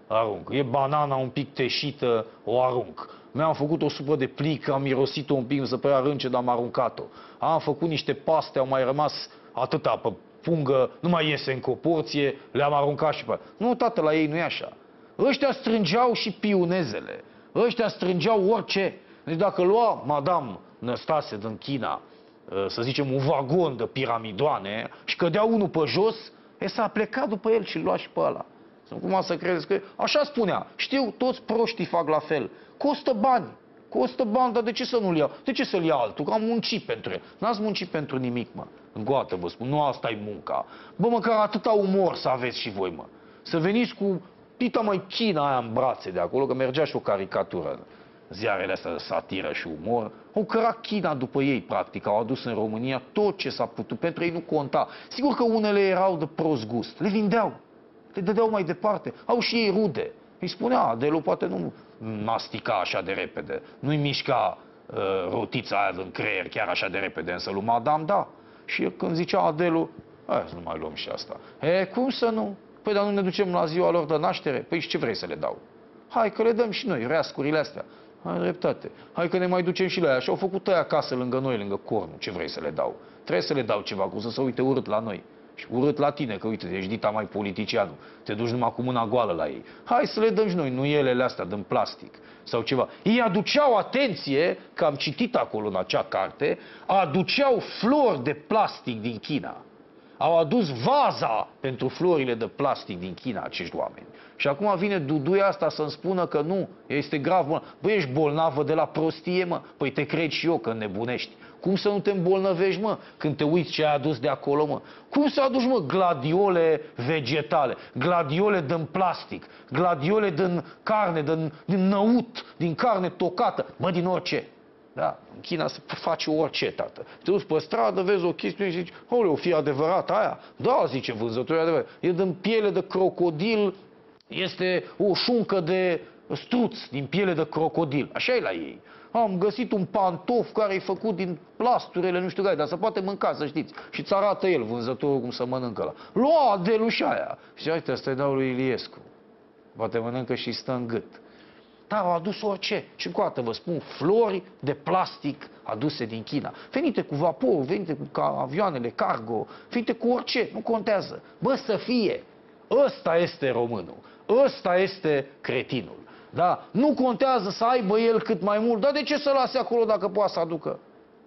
arunc. E banana un pic teșită, o arunc. Mi-am făcut o supă de plic, am mirosit-o un pic, să părea rânce, dar am aruncat-o. Am făcut niște paste, au mai rămas atâta pe pungă, nu mai iese încă o porție, le-am aruncat și pe... Nu, tată, la ei nu e așa. Ăștia strângeau și piunezele. Ăștia strângeau orice. Deci dacă lua Madame Năstase din China, să zicem, un vagon de piramidoane și cădea unul pe jos, s-a plecat după el și lua și pe ăla. Cum să credeți că... Așa spunea. Știu, toți proștii fac la fel. Costă bani. Costă bani, dar de ce să nu-l iau? De ce să-l ia altul? Că am muncit pentru el. N-ați muncit pentru nimic, mă. Îngoată vă spun, nu asta e munca. Bă, măcar atâta umor să aveți și voi, mă. Să veniți cu pita mai China aia în brațe de acolo, că mergea și o caricatură. Ziarele astea de satiră și umor. Au cărat China după ei, practic. Au adus în România tot ce s-a putut. Pentru ei nu conta. Sigur că unele erau de prost gust. Le vindeau. Le dădeau mai departe. Au și ei rude. Îi spunea, Adelu poate nu mastica așa de repede. Nu-i mișca rotița aia din creier chiar așa de repede. Însă lui Madame, da. Și el, când zicea Adelu, hai să nu mai luăm și asta. Cum să nu? Păi dar nu ne ducem la ziua lor de naștere? Păi și ce vrei să le dau? Hai că le dăm și noi, reascurile astea. Hai dreptate. Hai că ne mai ducem și la ea. Și au făcut ăia acasă lângă noi, lângă cornul. Ce vrei să le dau? Trebuie să le dau ceva, cum să se uite urât la noi. Și urât la tine, că uite, ești dita mai politicianul. Te duci numai cu mâna goală la ei. Hai să le dăm și noi nuielele astea din plastic sau ceva. Ei aduceau, atenție, că am citit acolo în acea carte, aduceau flori de plastic din China. Au adus vaza pentru florile de plastic din China acești oameni. Și acum vine duduia asta să-mi spună că nu, este grav. Băi, ești bolnavă de la prostie, mă? Păi te cred și eu că nebunești. Cum să nu te îmbolnăvești, mă, când te uiți ce ai adus de acolo, mă? Cum să aduci, mă, gladiole vegetale, gladiole din plastic, gladiole din carne, din năut, din carne tocată, bă, din orice. Da, în China se face orice, tată. Te duci pe stradă, vezi o chestie și zici, o fi adevărat aia? Da, zice vânzătorul, e adevărat. E din piele de crocodil, este o șuncă de struț din piele de crocodil. Așa e la ei. Am găsit un pantof care e făcut din plasturile, nu știu care, dar se poate mânca, să știți. Și îți arată el, vânzătorul, cum să mănâncă la. Lua Adelu și aia. Și uite, asta îi dau lui Iliescu. Poate mănâncă și stă în gât. Dar au adus orice. Și încă o dată vă spun, flori de plastic aduse din China. Venite cu vapor, venite cu avioanele cargo, venite cu orice, nu contează. Bă, să fie. Ăsta este românul. Ăsta este cretinul. Da? Nu contează să aibă el cât mai mult, dar de ce să lase acolo dacă poate să aducă?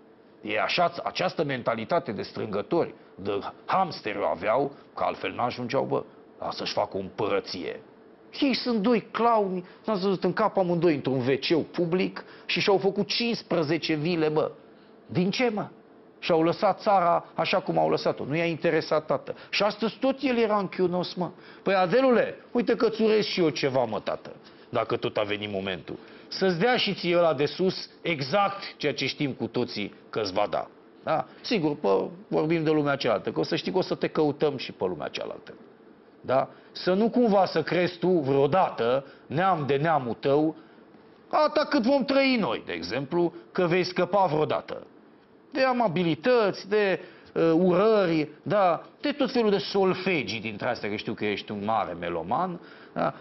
E așa, această mentalitate de strângători, de hamsteri aveau, că altfel n-ajungeau, bă, să-și facă o împărăție. Ei sunt doi clowni, n-ați văzut în cap amândoi într-un WC public și și-au făcut 15 vile, bă. Din ce, mă? Și-au lăsat țara așa cum au lăsat-o. Nu i-a interesat, tată. Și astăzi tot el era închiunos, mă. Păi, Adelule, uite că îți urez și eu ceva, mă, tată, dacă tot a venit momentul. Să-ți dea și ție ăla de sus exact ceea ce știm cu toții că îți va da. Da? Sigur, vorbim de lumea cealaltă, că o să știi că o să te căutăm și pe lumea cealaltă. Da? Să nu cumva să crezi tu vreodată, neam de neamul tău, atât cât vom trăi noi, de exemplu, că vei scăpa vreodată. De amabilități, de urări, da? De tot felul de solfegii dintre astea, că știu că ești un mare meloman. Da?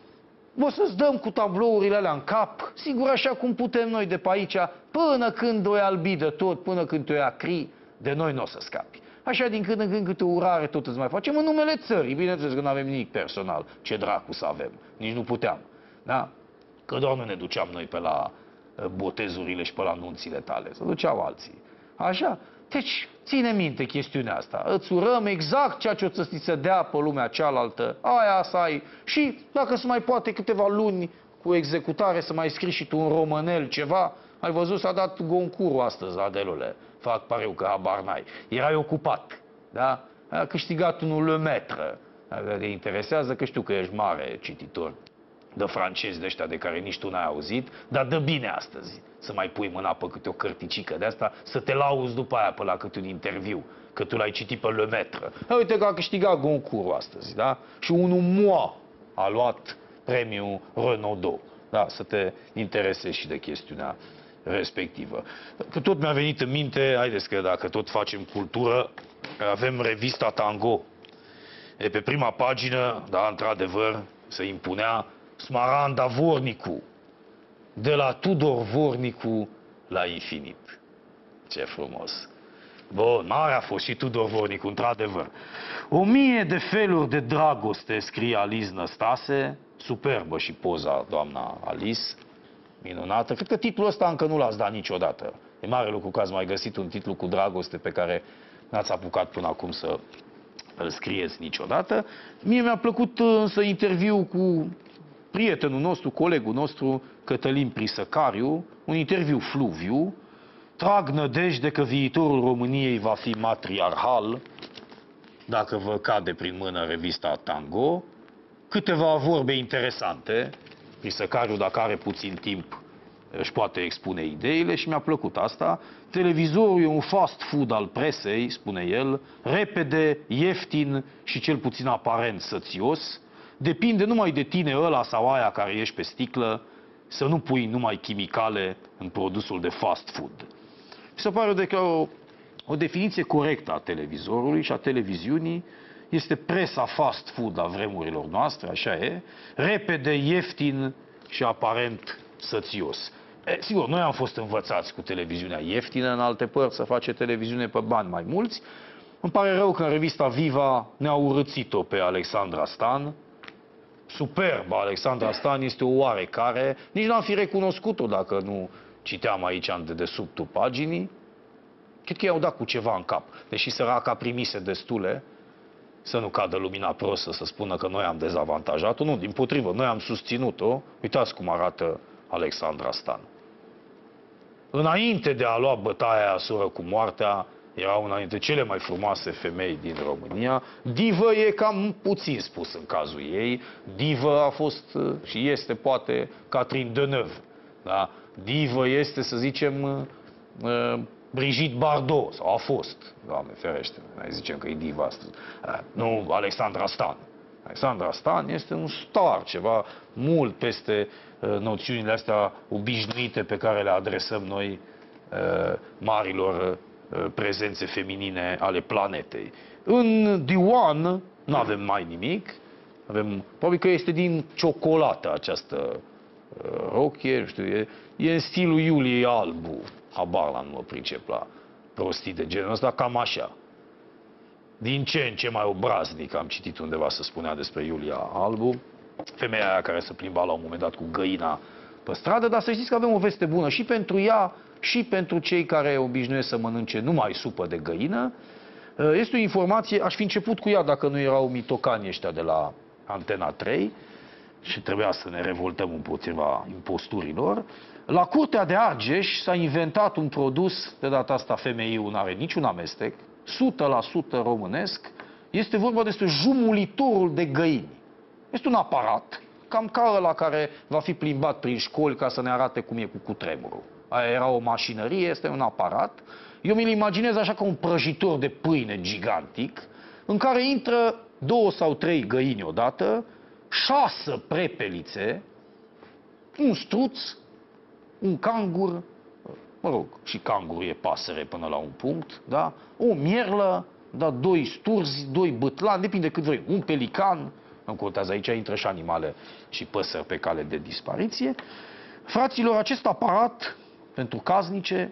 O să-ți dăm cu tablourile alea în cap, sigur așa cum putem noi de pe aici, până când o albi de tot, până când o acri, de noi nu o să scapi. Așa din când în când câte o urare tot îți mai facem în numele țării. Bineînțeles că nu avem nimic personal. Ce dracu să avem. Nici nu puteam. Da? Că doar nu ne duceam noi pe la botezurile și pe la nunțile tale. Se duceau alții. Așa? Deci, ține minte chestiunea asta. Îți urăm exact ceea ce o să ți se dea pe lumea cealaltă. Aia să ai. Și dacă se mai poate câteva luni cu executare să mai scrii și tu un românel ceva, ai văzut, s-a dat Goncurul astăzi, Adelule. Fac pariu că habar n-ai. Erai ocupat, da? A câștigat unul Lemaitre. Dacă te interesează, că știu că ești mare cititor de francezi de ăștia de care nici tu n-ai auzit, dar dă bine astăzi să mai pui mâna pe câte o cărticică de asta, să te lauzi după aia pe la câte un interviu, că tu l-ai citit pe Lemaitre. Uite că a câștigat Goncurul astăzi, da? Și unul Moi a luat premiul Renaudot. Da, să te interesezi și de chestiunea respectivă. Că tot mi-a venit în minte, haideți că dacă tot facem cultură, avem revista Tango. E pe prima pagină, da, într-adevăr, se impunea Smaranda Vornicu. De la Tudor Vornicu la infinit. Ce frumos! Bun, mare a fost și Tudor Vornicu, într-adevăr. 1000 de feluri de dragoste, scrie Alice Năstase. Superbă și poza, doamna Alice. Minunată. Cred că titlul ăsta încă nu l-ați dat niciodată. E mare lucru că ați mai găsit un titlu cu dragoste pe care n-ați apucat până acum să îl scrieți niciodată. Mie mi-a plăcut însă interviu cu prietenul nostru, colegul nostru, Cătălin Prisăcariu, un interviu fluviu. Trag nădejde că viitorul României va fi matriarhal, dacă vă cade prin mână revista Tango. Câteva vorbe interesante. Prisăcariu, dacă are puțin timp, își poate expune ideile și mi-a plăcut asta. Televizorul e un fast food al presei, spune el, repede, ieftin și cel puțin aparent sățios. Depinde numai de tine ăla sau aia care ești pe sticlă să nu pui numai chimicale în produsul de fast food. Mi se pare că o definiție corectă a televizorului și a televiziunii este presa fast food a vremurilor noastre, așa e, repede, ieftin și aparent sățios. Sigur, noi am fost învățați cu televiziunea ieftină în alte părți să face televiziune pe bani mai mulți. Îmi pare rău că în revista Viva ne-a urățit-o pe Alexandra Stan. Superba Alexandra Stan este o oarecare, nici n-am fi recunoscut-o dacă nu citeam aici în dedesubtul paginii. Cred că i-au dat cu ceva în cap, deși săraca primise destule, să nu cadă lumina prostă, să spună că noi am dezavantajat-o. Nu, dimpotrivă, noi am susținut-o. Uitați cum arată Alexandra Stan. Înainte de a lua bătaia aia soră cu moartea, era una dintre cele mai frumoase femei din România. Divă e cam puțin spus în cazul ei. Divă a fost și este, poate, Catherine Deneuve. Da? Divă este, să zicem, Brigitte Bardot, sau a fost, Doamne ferește, mai zicem că e diva astăzi. Nu, Alexandra Stan. Alexandra Stan este un star, ceva mult peste noțiunile astea obișnuite pe care le adresăm noi marilor prezențe feminine ale planetei. În Diwan nu avem mai nimic. Avem, probabil că este din ciocolată această rochie, nu știu, e în stilul Iuliei Albu. Habar la nu mă pricep la prostii de genul ăsta, cam așa. Din ce în ce mai obraznic, am citit undeva să spunea despre Iulia Albu, femeia aia care se plimba la un moment dat cu găina pe stradă, dar să știți că avem o veste bună și pentru ea și pentru cei care obișnuiesc să mănânce numai supă de găină. Este o informație, aș fi început cu ea dacă nu erau mitocanii ăștia de la Antena 3 și trebuia să ne revoltăm împotriva imposturilor. La Curtea de Argeș s-a inventat un produs, de data asta femeiul nu are niciun amestec, 100% românesc, este vorba despre jumulitorul de găini. Este un aparat, cam ca ăla care va fi plimbat prin școli ca să ne arate cum e cu cutremurul. Aia era o mașinărie, este un aparat. Eu mi-l imaginez așa ca un prăjitor de pâine gigantic, în care intră 2 sau 3 găini odată, 6 prepelițe, un struț, un cangur, mă rog, și cangurul e pasăre până la un punct, da? O mierlă, da? 2 sturzi, 2 bâtlani, depinde cât vrei, un pelican, nu contează, aici intră și animale și păsări pe cale de dispariție. Fraților, acest aparat pentru casnice,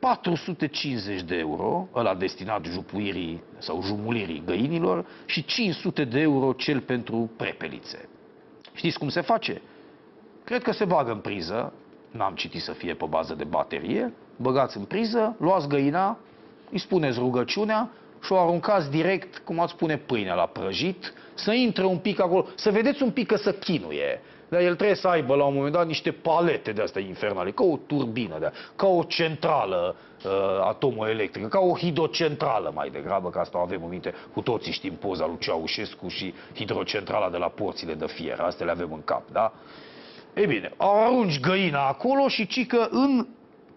450 de euro, ăla destinat jupuirii sau jumulirii găinilor, și 500 de euro cel pentru prepelițe. Știți cum se face? Cred că se bagă în priză, n-am citit să fie pe bază de baterie, băgați în priză, luați găina, îi spuneți rugăciunea și o aruncați direct, cum ați spune, pâinea la prăjit, să intre un pic acolo, să vedeți un pic că se chinuie. Dar el trebuie să aibă la un moment dat niște palete de astea infernale, ca o turbină, ca o centrală atomoelectrică, ca o hidrocentrală mai degrabă, că asta o avem în minte, cu toții știm poza lui Ceaușescu și hidrocentrala de la porțile de fier, astea le avem în cap, da? Ei bine, arunci găina acolo și cică în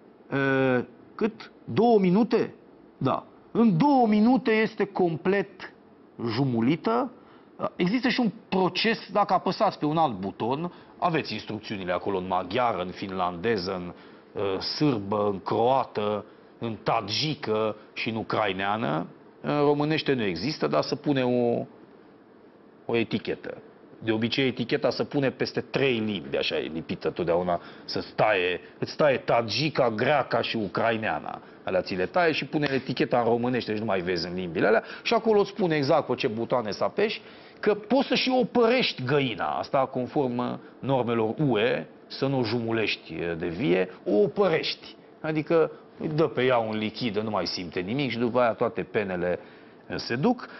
cât? 2 minute? Da. În 2 minute este complet jumulită. Există și un proces, dacă apăsați pe un alt buton, aveți instrucțiunile acolo în maghiară, în finlandeză, în sârbă, în croată, în tadjică și în ucraineană. În românește nu există, dar se pune o etichetă. De obicei eticheta se pune peste 3 limbi, așa e lipită totdeauna, îți taie tagica, greaca și ucraineana. Alea ți le taie și pune eticheta în românește, deci nu mai vezi în limbile alea. Și acolo îți spune exact pe ce butoane să apeși, că poți să și opărești găina. Asta conform normelor UE, să nu o jumulești de vie, o opărești. Adică îi dă pe ea un lichid, nu mai simte nimic și după aia toate penele se duc.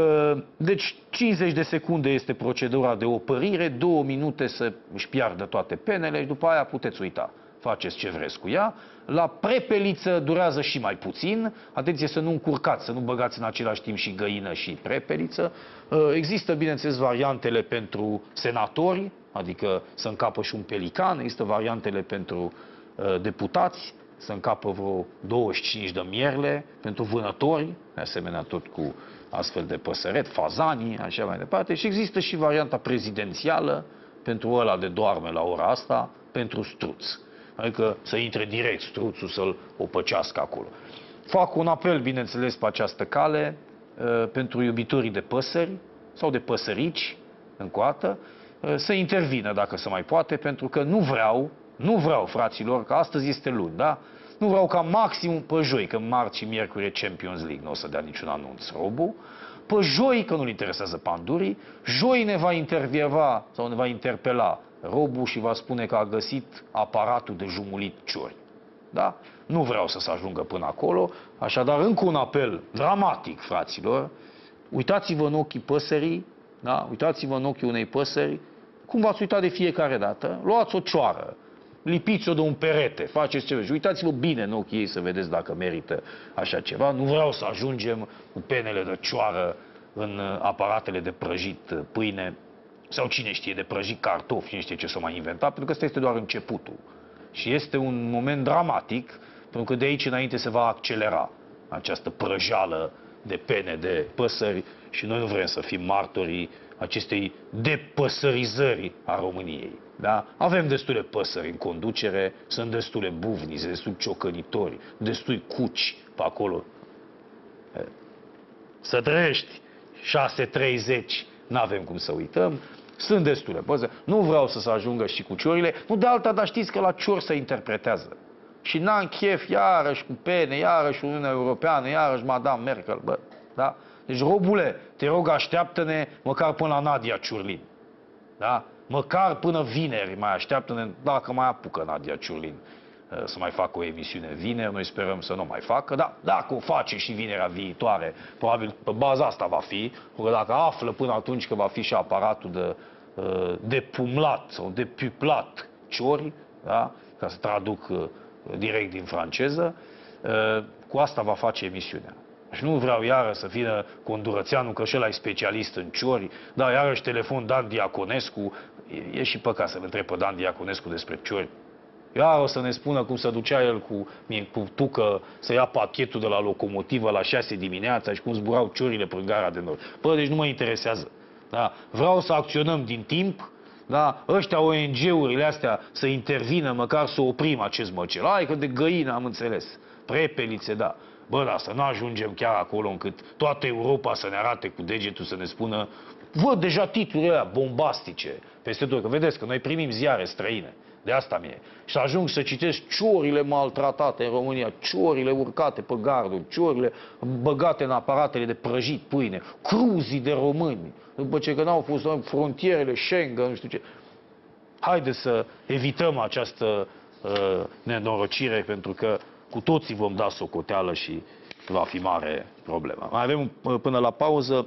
Deci 50 de secunde este procedura de opărire, 2 minute să își piardă toate penele și după aia puteți uita. Faceți ce vreți cu ea. La prepeliță durează și mai puțin. Atenție să nu încurcați, să nu băgați în același timp și găină și prepeliță. Există, bineînțeles, variantele pentru senatori, adică să încapă și un pelican. Există variantele pentru deputați, să încapă vreo 25 de mierle, pentru vânători, de asemenea tot cu astfel de păsăret, fazanii, așa mai departe. Și există și varianta prezidențială, pentru ăla de doarme la ora asta, pentru struț. Adică să intre direct struțul să-l opăcească acolo. Fac un apel, bineînțeles, pe această cale, pentru iubitorii de păsări sau de păsărici, încă o dată, să intervină dacă se mai poate, pentru că nu vreau, fraților, că astăzi este luni, da? Nu vreau ca maximum pe joi, că marți și miercuri e Champions League, nu o să dea niciun anunț Robu. Pe joi, că nu-l interesează pandurii, joi ne va intervieva sau ne va interpela Robu și va spune că a găsit aparatul de jumulit ciori. Da? Nu vreau să se ajungă până acolo, așadar încă un apel dramatic, fraților. Uitați-vă în ochii păsării, da? Uitați-vă în ochii unei păsări, cum v-ați uitat de fiecare dată, luați o cioară, lipiți-o de un perete, faceți ce vreți. Uitați-vă bine în ochii ei să vedeți dacă merită așa ceva. Nu vreau să ajungem cu penele de cioară în aparatele de prăjit pâine sau cine știe, de prăjit cartofi, cine știe ce s-o mai inventat, pentru că ăsta este doar începutul. Și este un moment dramatic, pentru că de aici înainte se va accelera această prăjală de pene de păsări și noi nu vrem să fim martorii acestei depăsărizări a României. Da? Avem destule păsări în conducere, sunt destule buvni, sunt destuli ciocănitori, destui cuci pe acolo. Să trăiești 6.30, n-avem cum să uităm, sunt destule păsări. Nu vreau să se ajungă și cu ciorile, nu de alta, dar știți că la ciori se interpretează. Și n-am chef, iarăși cu pene, iarăși Uniunea Europeană, iarăși Madame Merkel, bă, da? Deci, Robule, te rog, așteaptă-ne măcar până la Nadia Ciurlin. Da? Măcar până vineri mai așteaptă-ne, dacă mai apucă Nadia Ciurlin să mai facă o emisiune vineri, noi sperăm să nu mai facă, dar dacă o face și vinerea viitoare, probabil pe baza asta va fi, pentru că dacă află până atunci că va fi și aparatul de pumlat sau de puplat ciori, da? Ca să traduc direct din franceză, cu asta va face emisiunea. Și nu vreau iară să vină Condurățeanu, că și ăla e specialist în ciori, da, iarăși telefon Dan Diaconescu, e și păcat să-l întreb pe Dan Diaconescu despre ciori. Iar o să ne spună cum se ducea el cu tucă să ia pachetul de la locomotivă la 6 dimineața și cum zburau ciorile prin gara de nord. Bă, deci nu mă interesează. Da? Vreau să acționăm din timp, da? Ăștia ONG-urile astea să intervină, măcar să oprim acest măcel. Hai că de găină am înțeles. Prepelițe, da. Bă, da, să nu ajungem chiar acolo încât toată Europa să ne arate cu degetul, să ne spună, văd deja titlurile alea bombastice peste tot, că vedeți că noi primim ziare străine. De asta mie. Și să ajung să citesc ciorile maltratate în România, ciorile urcate pe garduri, ciorile băgate în aparatele de prăjit pâine, cruzii de români, după ce că n-au fost frontierele Schengen, nu știu ce. Haideți să evităm această nenorocire, pentru că cu toții vom da socoteală și va fi mare problemă. Mai avem până la pauză,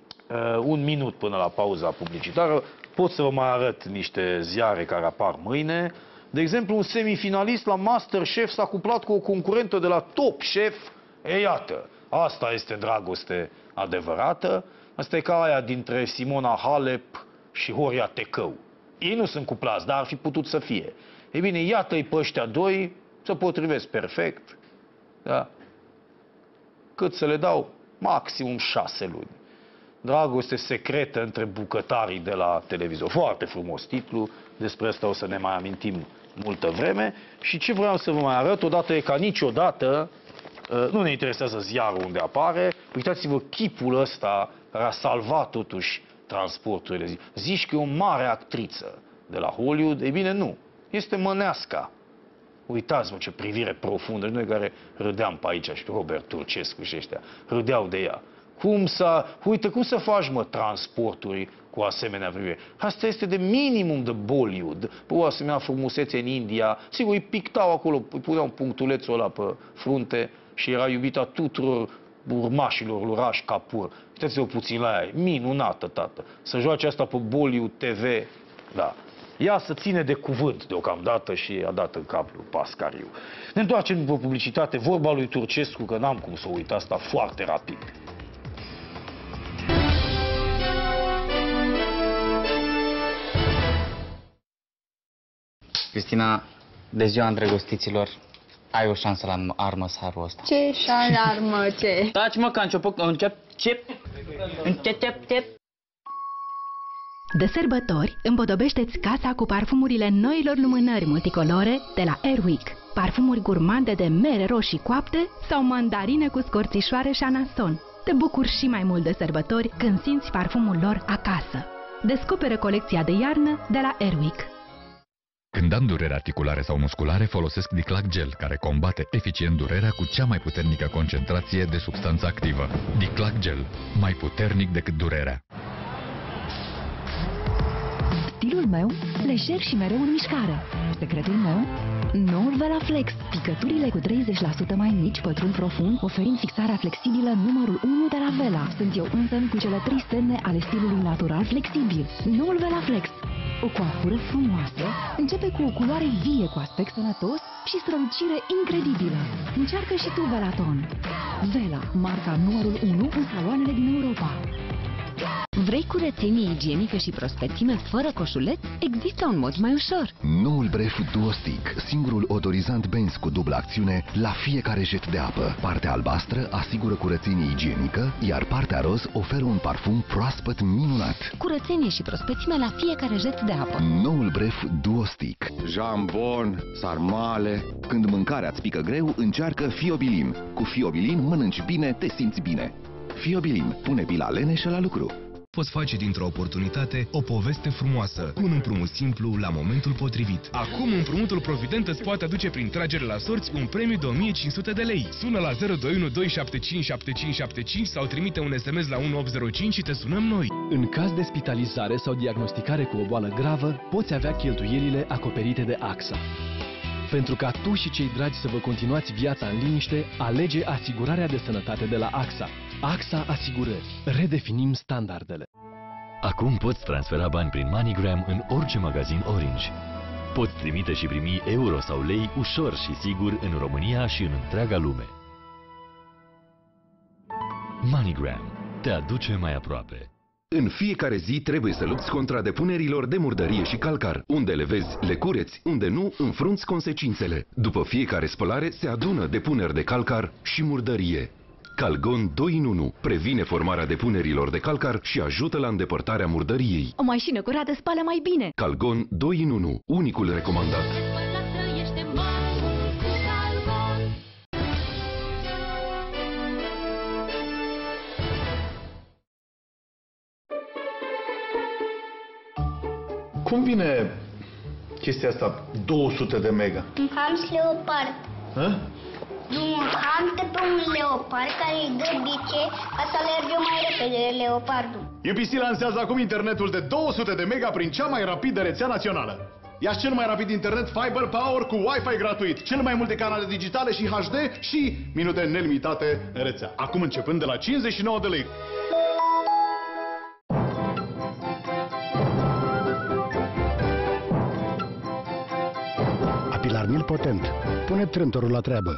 1 minut până la pauza publicitară. Pot să vă mai arăt niște ziare care apar mâine. De exemplu, un semifinalist la MasterChef s-a cuplat cu o concurentă de la Top Chef. E, iată, asta este dragoste adevărată. Asta e ca aia dintre Simona Halep și Horia Tecău. Ei nu sunt cuplați, dar ar fi putut să fie. Ei bine, iată-i pe ăștia doi, se potrivesc perfect. Da? Cât să le dau? Maximum 6 luni. Dragoste secretă între bucătarii de la televizor. Foarte frumos titlu, despre asta o să ne mai amintim multă vreme. Și ce vreau să vă mai arăt, odată e ca niciodată, nu ne interesează ziarul unde apare, uitați-vă chipul ăsta care a salvat totuși transporturile. Zici că e o mare actriță de la Hollywood? Ei bine, nu. Este Măneasca. Uitați-vă ce privire profundă. Noi care râdeam pe aici și Robert Turcescu și ăștia, râdeau de ea. Uite, cum să faci, mă, transporturi cu asemenea privire? Asta este de minimum de Bollywood. Pe o asemenea frumusețe în India. Sigur, îi pictau acolo, îi puneau un punctulețul ăla pe frunte și era iubita tuturor urmașilor lui Raj Kapoor. Uitați-vă puțin la ea. Minunată, tată. Să joace asta pe Bollywood TV. Da. Ea să ține de cuvânt deocamdată și a dat în cap lui Pascariu. Ne întoarcem după publicitate. Vorba lui Turcescu, că n-am cum să uit asta foarte rapid. Cristina, de ziua îndrăgostiților, ai o șansă la armă sarul ăsta. Ce șansă, ce? Taci mă, că încep. De sărbători, împodobește-ți casa cu parfumurile noilor lumânări multicolore de la Airwick. Parfumuri gurmande de mere roșii coapte sau mandarine cu scorțișoare și anason. Te bucuri și mai mult de sărbători când simți parfumul lor acasă. Descoperă colecția de iarnă de la Airwick. Când am dureri articulare sau musculare, folosesc Diclac Gel, care combate eficient durerea cu cea mai puternică concentrație de substanță activă. Diclac Gel, mai puternic decât durerea. Stilul meu, lejer și mereu în mișcare. Secretul meu, noul Velaflex. Picăturile cu 30% mai mici pătrund profund, oferind fixarea flexibilă numărul 1 de la Vela. Sunt eu însămi cu cele 3 semne ale stilului natural flexibil. Noul Velaflex. O coafură frumoasă începe cu o culoare vie cu aspect sănătos și strălucire incredibilă. Încearcă și tu Velaton. Vela, marca numărul 1 în saloanele din Europa. Vrei curățenie igienică și prospețime fără coșuleț? Există un mod mai ușor. Noul Bref Duo Stick, singurul odorizant Benz cu dublă acțiune la fiecare jet de apă. Partea albastră asigură curățenie igienică, iar partea roz oferă un parfum proaspăt minunat. Curățenie și prospețime la fiecare jet de apă. Noul Bref Duo Stick. Jambon, sarmale. Când mâncarea îți pică greu, încearcă Fiobilin. Cu Fiobilin mănânci bine, te simți bine. Fiobilin pune pila leneșă la lucru. Poți face dintr-o oportunitate o poveste frumoasă, cu un împrumut simplu la momentul potrivit. Acum împrumutul Provident îți poate aduce prin tragere la sorți un premiu de 1500 de lei. Sună la 021 275 7575 sau trimite un SMS la 1805 și te sunăm noi. În caz de spitalizare sau diagnosticare cu o boală gravă, poți avea cheltuielile acoperite de AXA. Pentru ca tu și cei dragi să vă continuați viața în liniște, alege asigurarea de sănătate de la AXA. AXA Asigurări. Redefinim standardele. Acum poți transfera bani prin MoneyGram în orice magazin Orange. Poți trimite și primi euro sau lei ușor și sigur în România și în întreaga lume. MoneyGram te aduce mai aproape. În fiecare zi trebuie să lupți contra depunerilor de murdărie și calcar. Unde le vezi, le cureți, unde nu, înfrunți consecințele. După fiecare spălare se adună depuneri de calcar și murdărie. Calgon 2 în 1 previne formarea depunerilor de calcar și ajută la îndepărtarea murdăriei. O mașină curată spală mai bine. Calgon 2 în 1, unicul recomandat. Cum vine chestia asta, 200 de mega? Un Hams Leopard. Un Hams de pe un leopard care îi dă bice ca să alerge mai repede leopardul. UPC lansează acum internetul de 200 de mega prin cea mai rapidă rețea națională. Ia cel mai rapid internet Fiber Power cu Wi-Fi gratuit, cel mai multe canale digitale și HD și minute nelimitate în rețea. Acum începând de la 59 de lei. Apilarnil potent. Pune trântorul la treabă.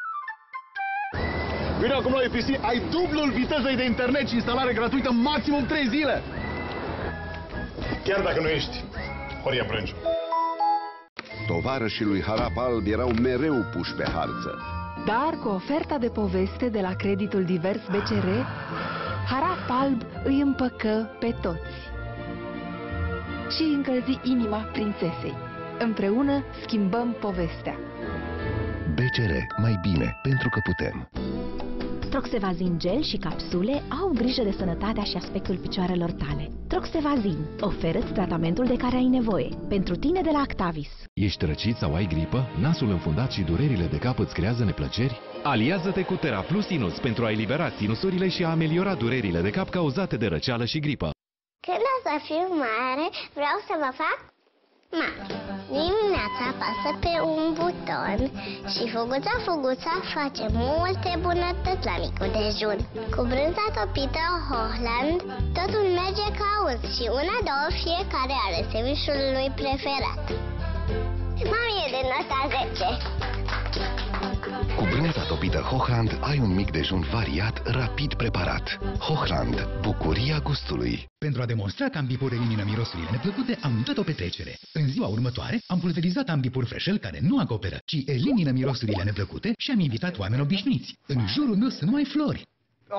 Vino acum la UPC, ai dublul vitezei de internet și instalare gratuită maximum 3 zile. Chiar dacă nu ești Horia Brânciu. Tovarășii lui Harap Alb erau mereu puși pe harță. Dar cu oferta de poveste de la creditul divers BCR, Harap Alb îi împăcă pe toți și încălzi inima prințesei. Împreună schimbăm povestea. BCR. Mai bine pentru că putem. Troxevazin gel și capsule au grijă de sănătatea și aspectul picioarelor tale. Troxevazin, oferă-ți tratamentul de care ai nevoie. Pentru tine de la Actavis. Ești răcit sau ai gripă? Nasul înfundat și durerile de cap îți creează neplăceri? Aliază-te cu TeraPlus Sinus pentru a elibera sinusurile și a ameliora durerile de cap cauzate de răceală și gripă. Când o să fiu mare, vreau să vă fac mare. Dimineața apasă pe un buton și fuguța face multe bunătăți la micul dejun. Cu brânza topită Hochland, totul merge ca uz și una, două, fiecare are semișul lui preferat. Mami e de nota 10. Cu brânza topită Hochland ai un mic dejun variat, rapid preparat. Hochland, bucuria gustului. Pentru a demonstra că Ambipur elimină mirosurile neplăcute, am dat o petrecere. În ziua următoare, am pulverizat Ambipur Freșel, care nu acoperă, ci elimină mirosurile neplăcute și am invitat oameni obișnuiți. În jurul meu sunt numai flori.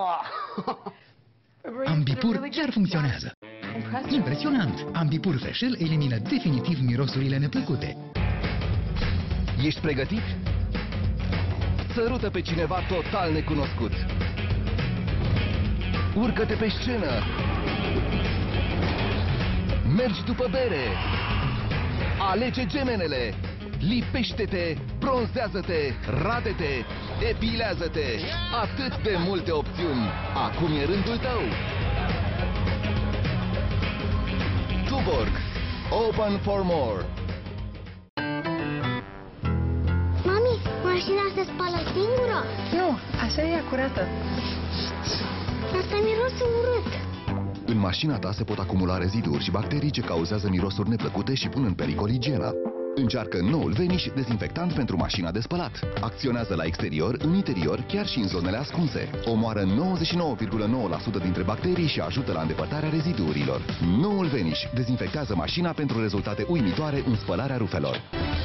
Ambipur chiar funcționează. Impresionant! Ambipur Freșel elimină definitiv mirosurile neplăcute. Ești pregătit? Sărută pe cineva total necunoscut. Urcă-te pe scenă. Mergi după bere. Alege gemenele. Lipește-te, bronzează-te, rade-te, epilează-te. Atât de multe opțiuni. Acum e rândul tău. Tuborg. Open for more. Mașina se spală singură? Nu, așa e curată. Asta miroase urât. În mașina ta se pot acumula reziduri și bacterii ce cauzează mirosuri neplăcute și pun în pericol igiena. Încearcă noul Vanish, dezinfectant pentru mașina de spălat. Acționează la exterior, în interior, chiar și în zonele ascunse. Omoară 99,9% dintre bacterii și ajută la îndepărtarea reziduurilor. Noul Vanish dezinfectează mașina pentru rezultate uimitoare în spălarea rufelor.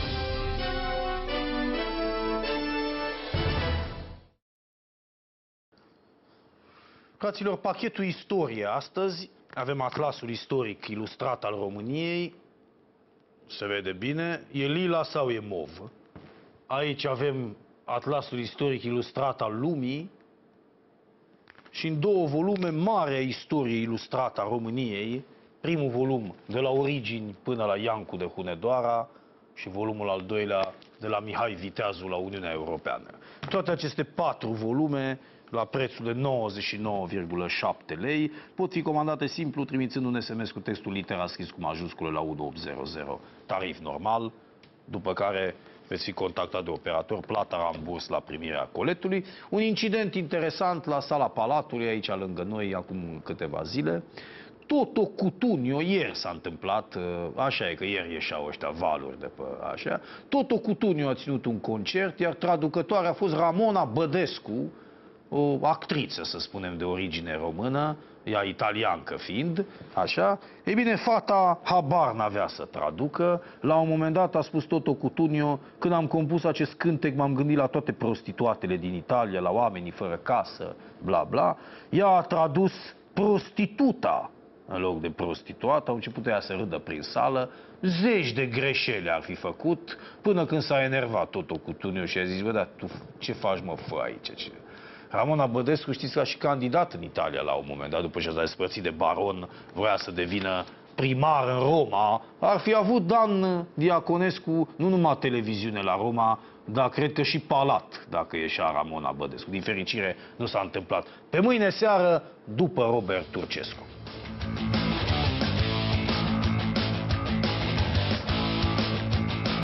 Fraților, pachetul istorie. Astăzi avem atlasul istoric ilustrat al României. Se vede bine. E lila sau e mov? Aici avem atlasul istoric ilustrat al lumii. Și în două volume, marea istorie ilustrată a României. Primul volum de la origini până la Iancu de Hunedoara și volumul al doilea de la Mihai Viteazu la Uniunea Europeană. Toate aceste 4 volume la prețul de 99,7 lei, pot fi comandate simplu trimițând un SMS cu textul litera scris cu majuscule la 1800, tarif normal, după care veți fi contactat de operator, plata ramburs la primirea coletului. Un incident interesant la Sala Palatului, aici lângă noi, acum câteva zile. Toto Cutugno, ieri s-a întâmplat, așa e că ieri ieșeau ăștia valuri de pe așa. Toto Cutugno a ținut un concert, iar traducătoarea a fost Ramona Bădescu, o actriță, să spunem, de origine română, ea italiancă fiind, așa. Ei bine, fata habar n-avea să traducă. La un moment dat a spus Toto Cutugno: când am compus acest cântec, m-am gândit la toate prostituatele din Italia, la oamenii fără casă, bla bla. Ea a tradus prostituta în loc de prostituat, au început ea să râdă prin sală, zeci de greșeli ar fi făcut, până când s-a enervat Toto Cutugno și a zis: bă, dar tu ce faci, mă, fă aici? Ramona Bădescu, știți că a și candidat în Italia la un moment dat, după ce s-a despărțit de baron, voia să devină primar în Roma. Ar fi avut Dan Diaconescu nu numai televiziune la Roma, dar cred că și palat, dacă ieșea Ramona Bădescu. Din fericire nu s-a întâmplat. Pe mâine seară, după Robert Turcescu.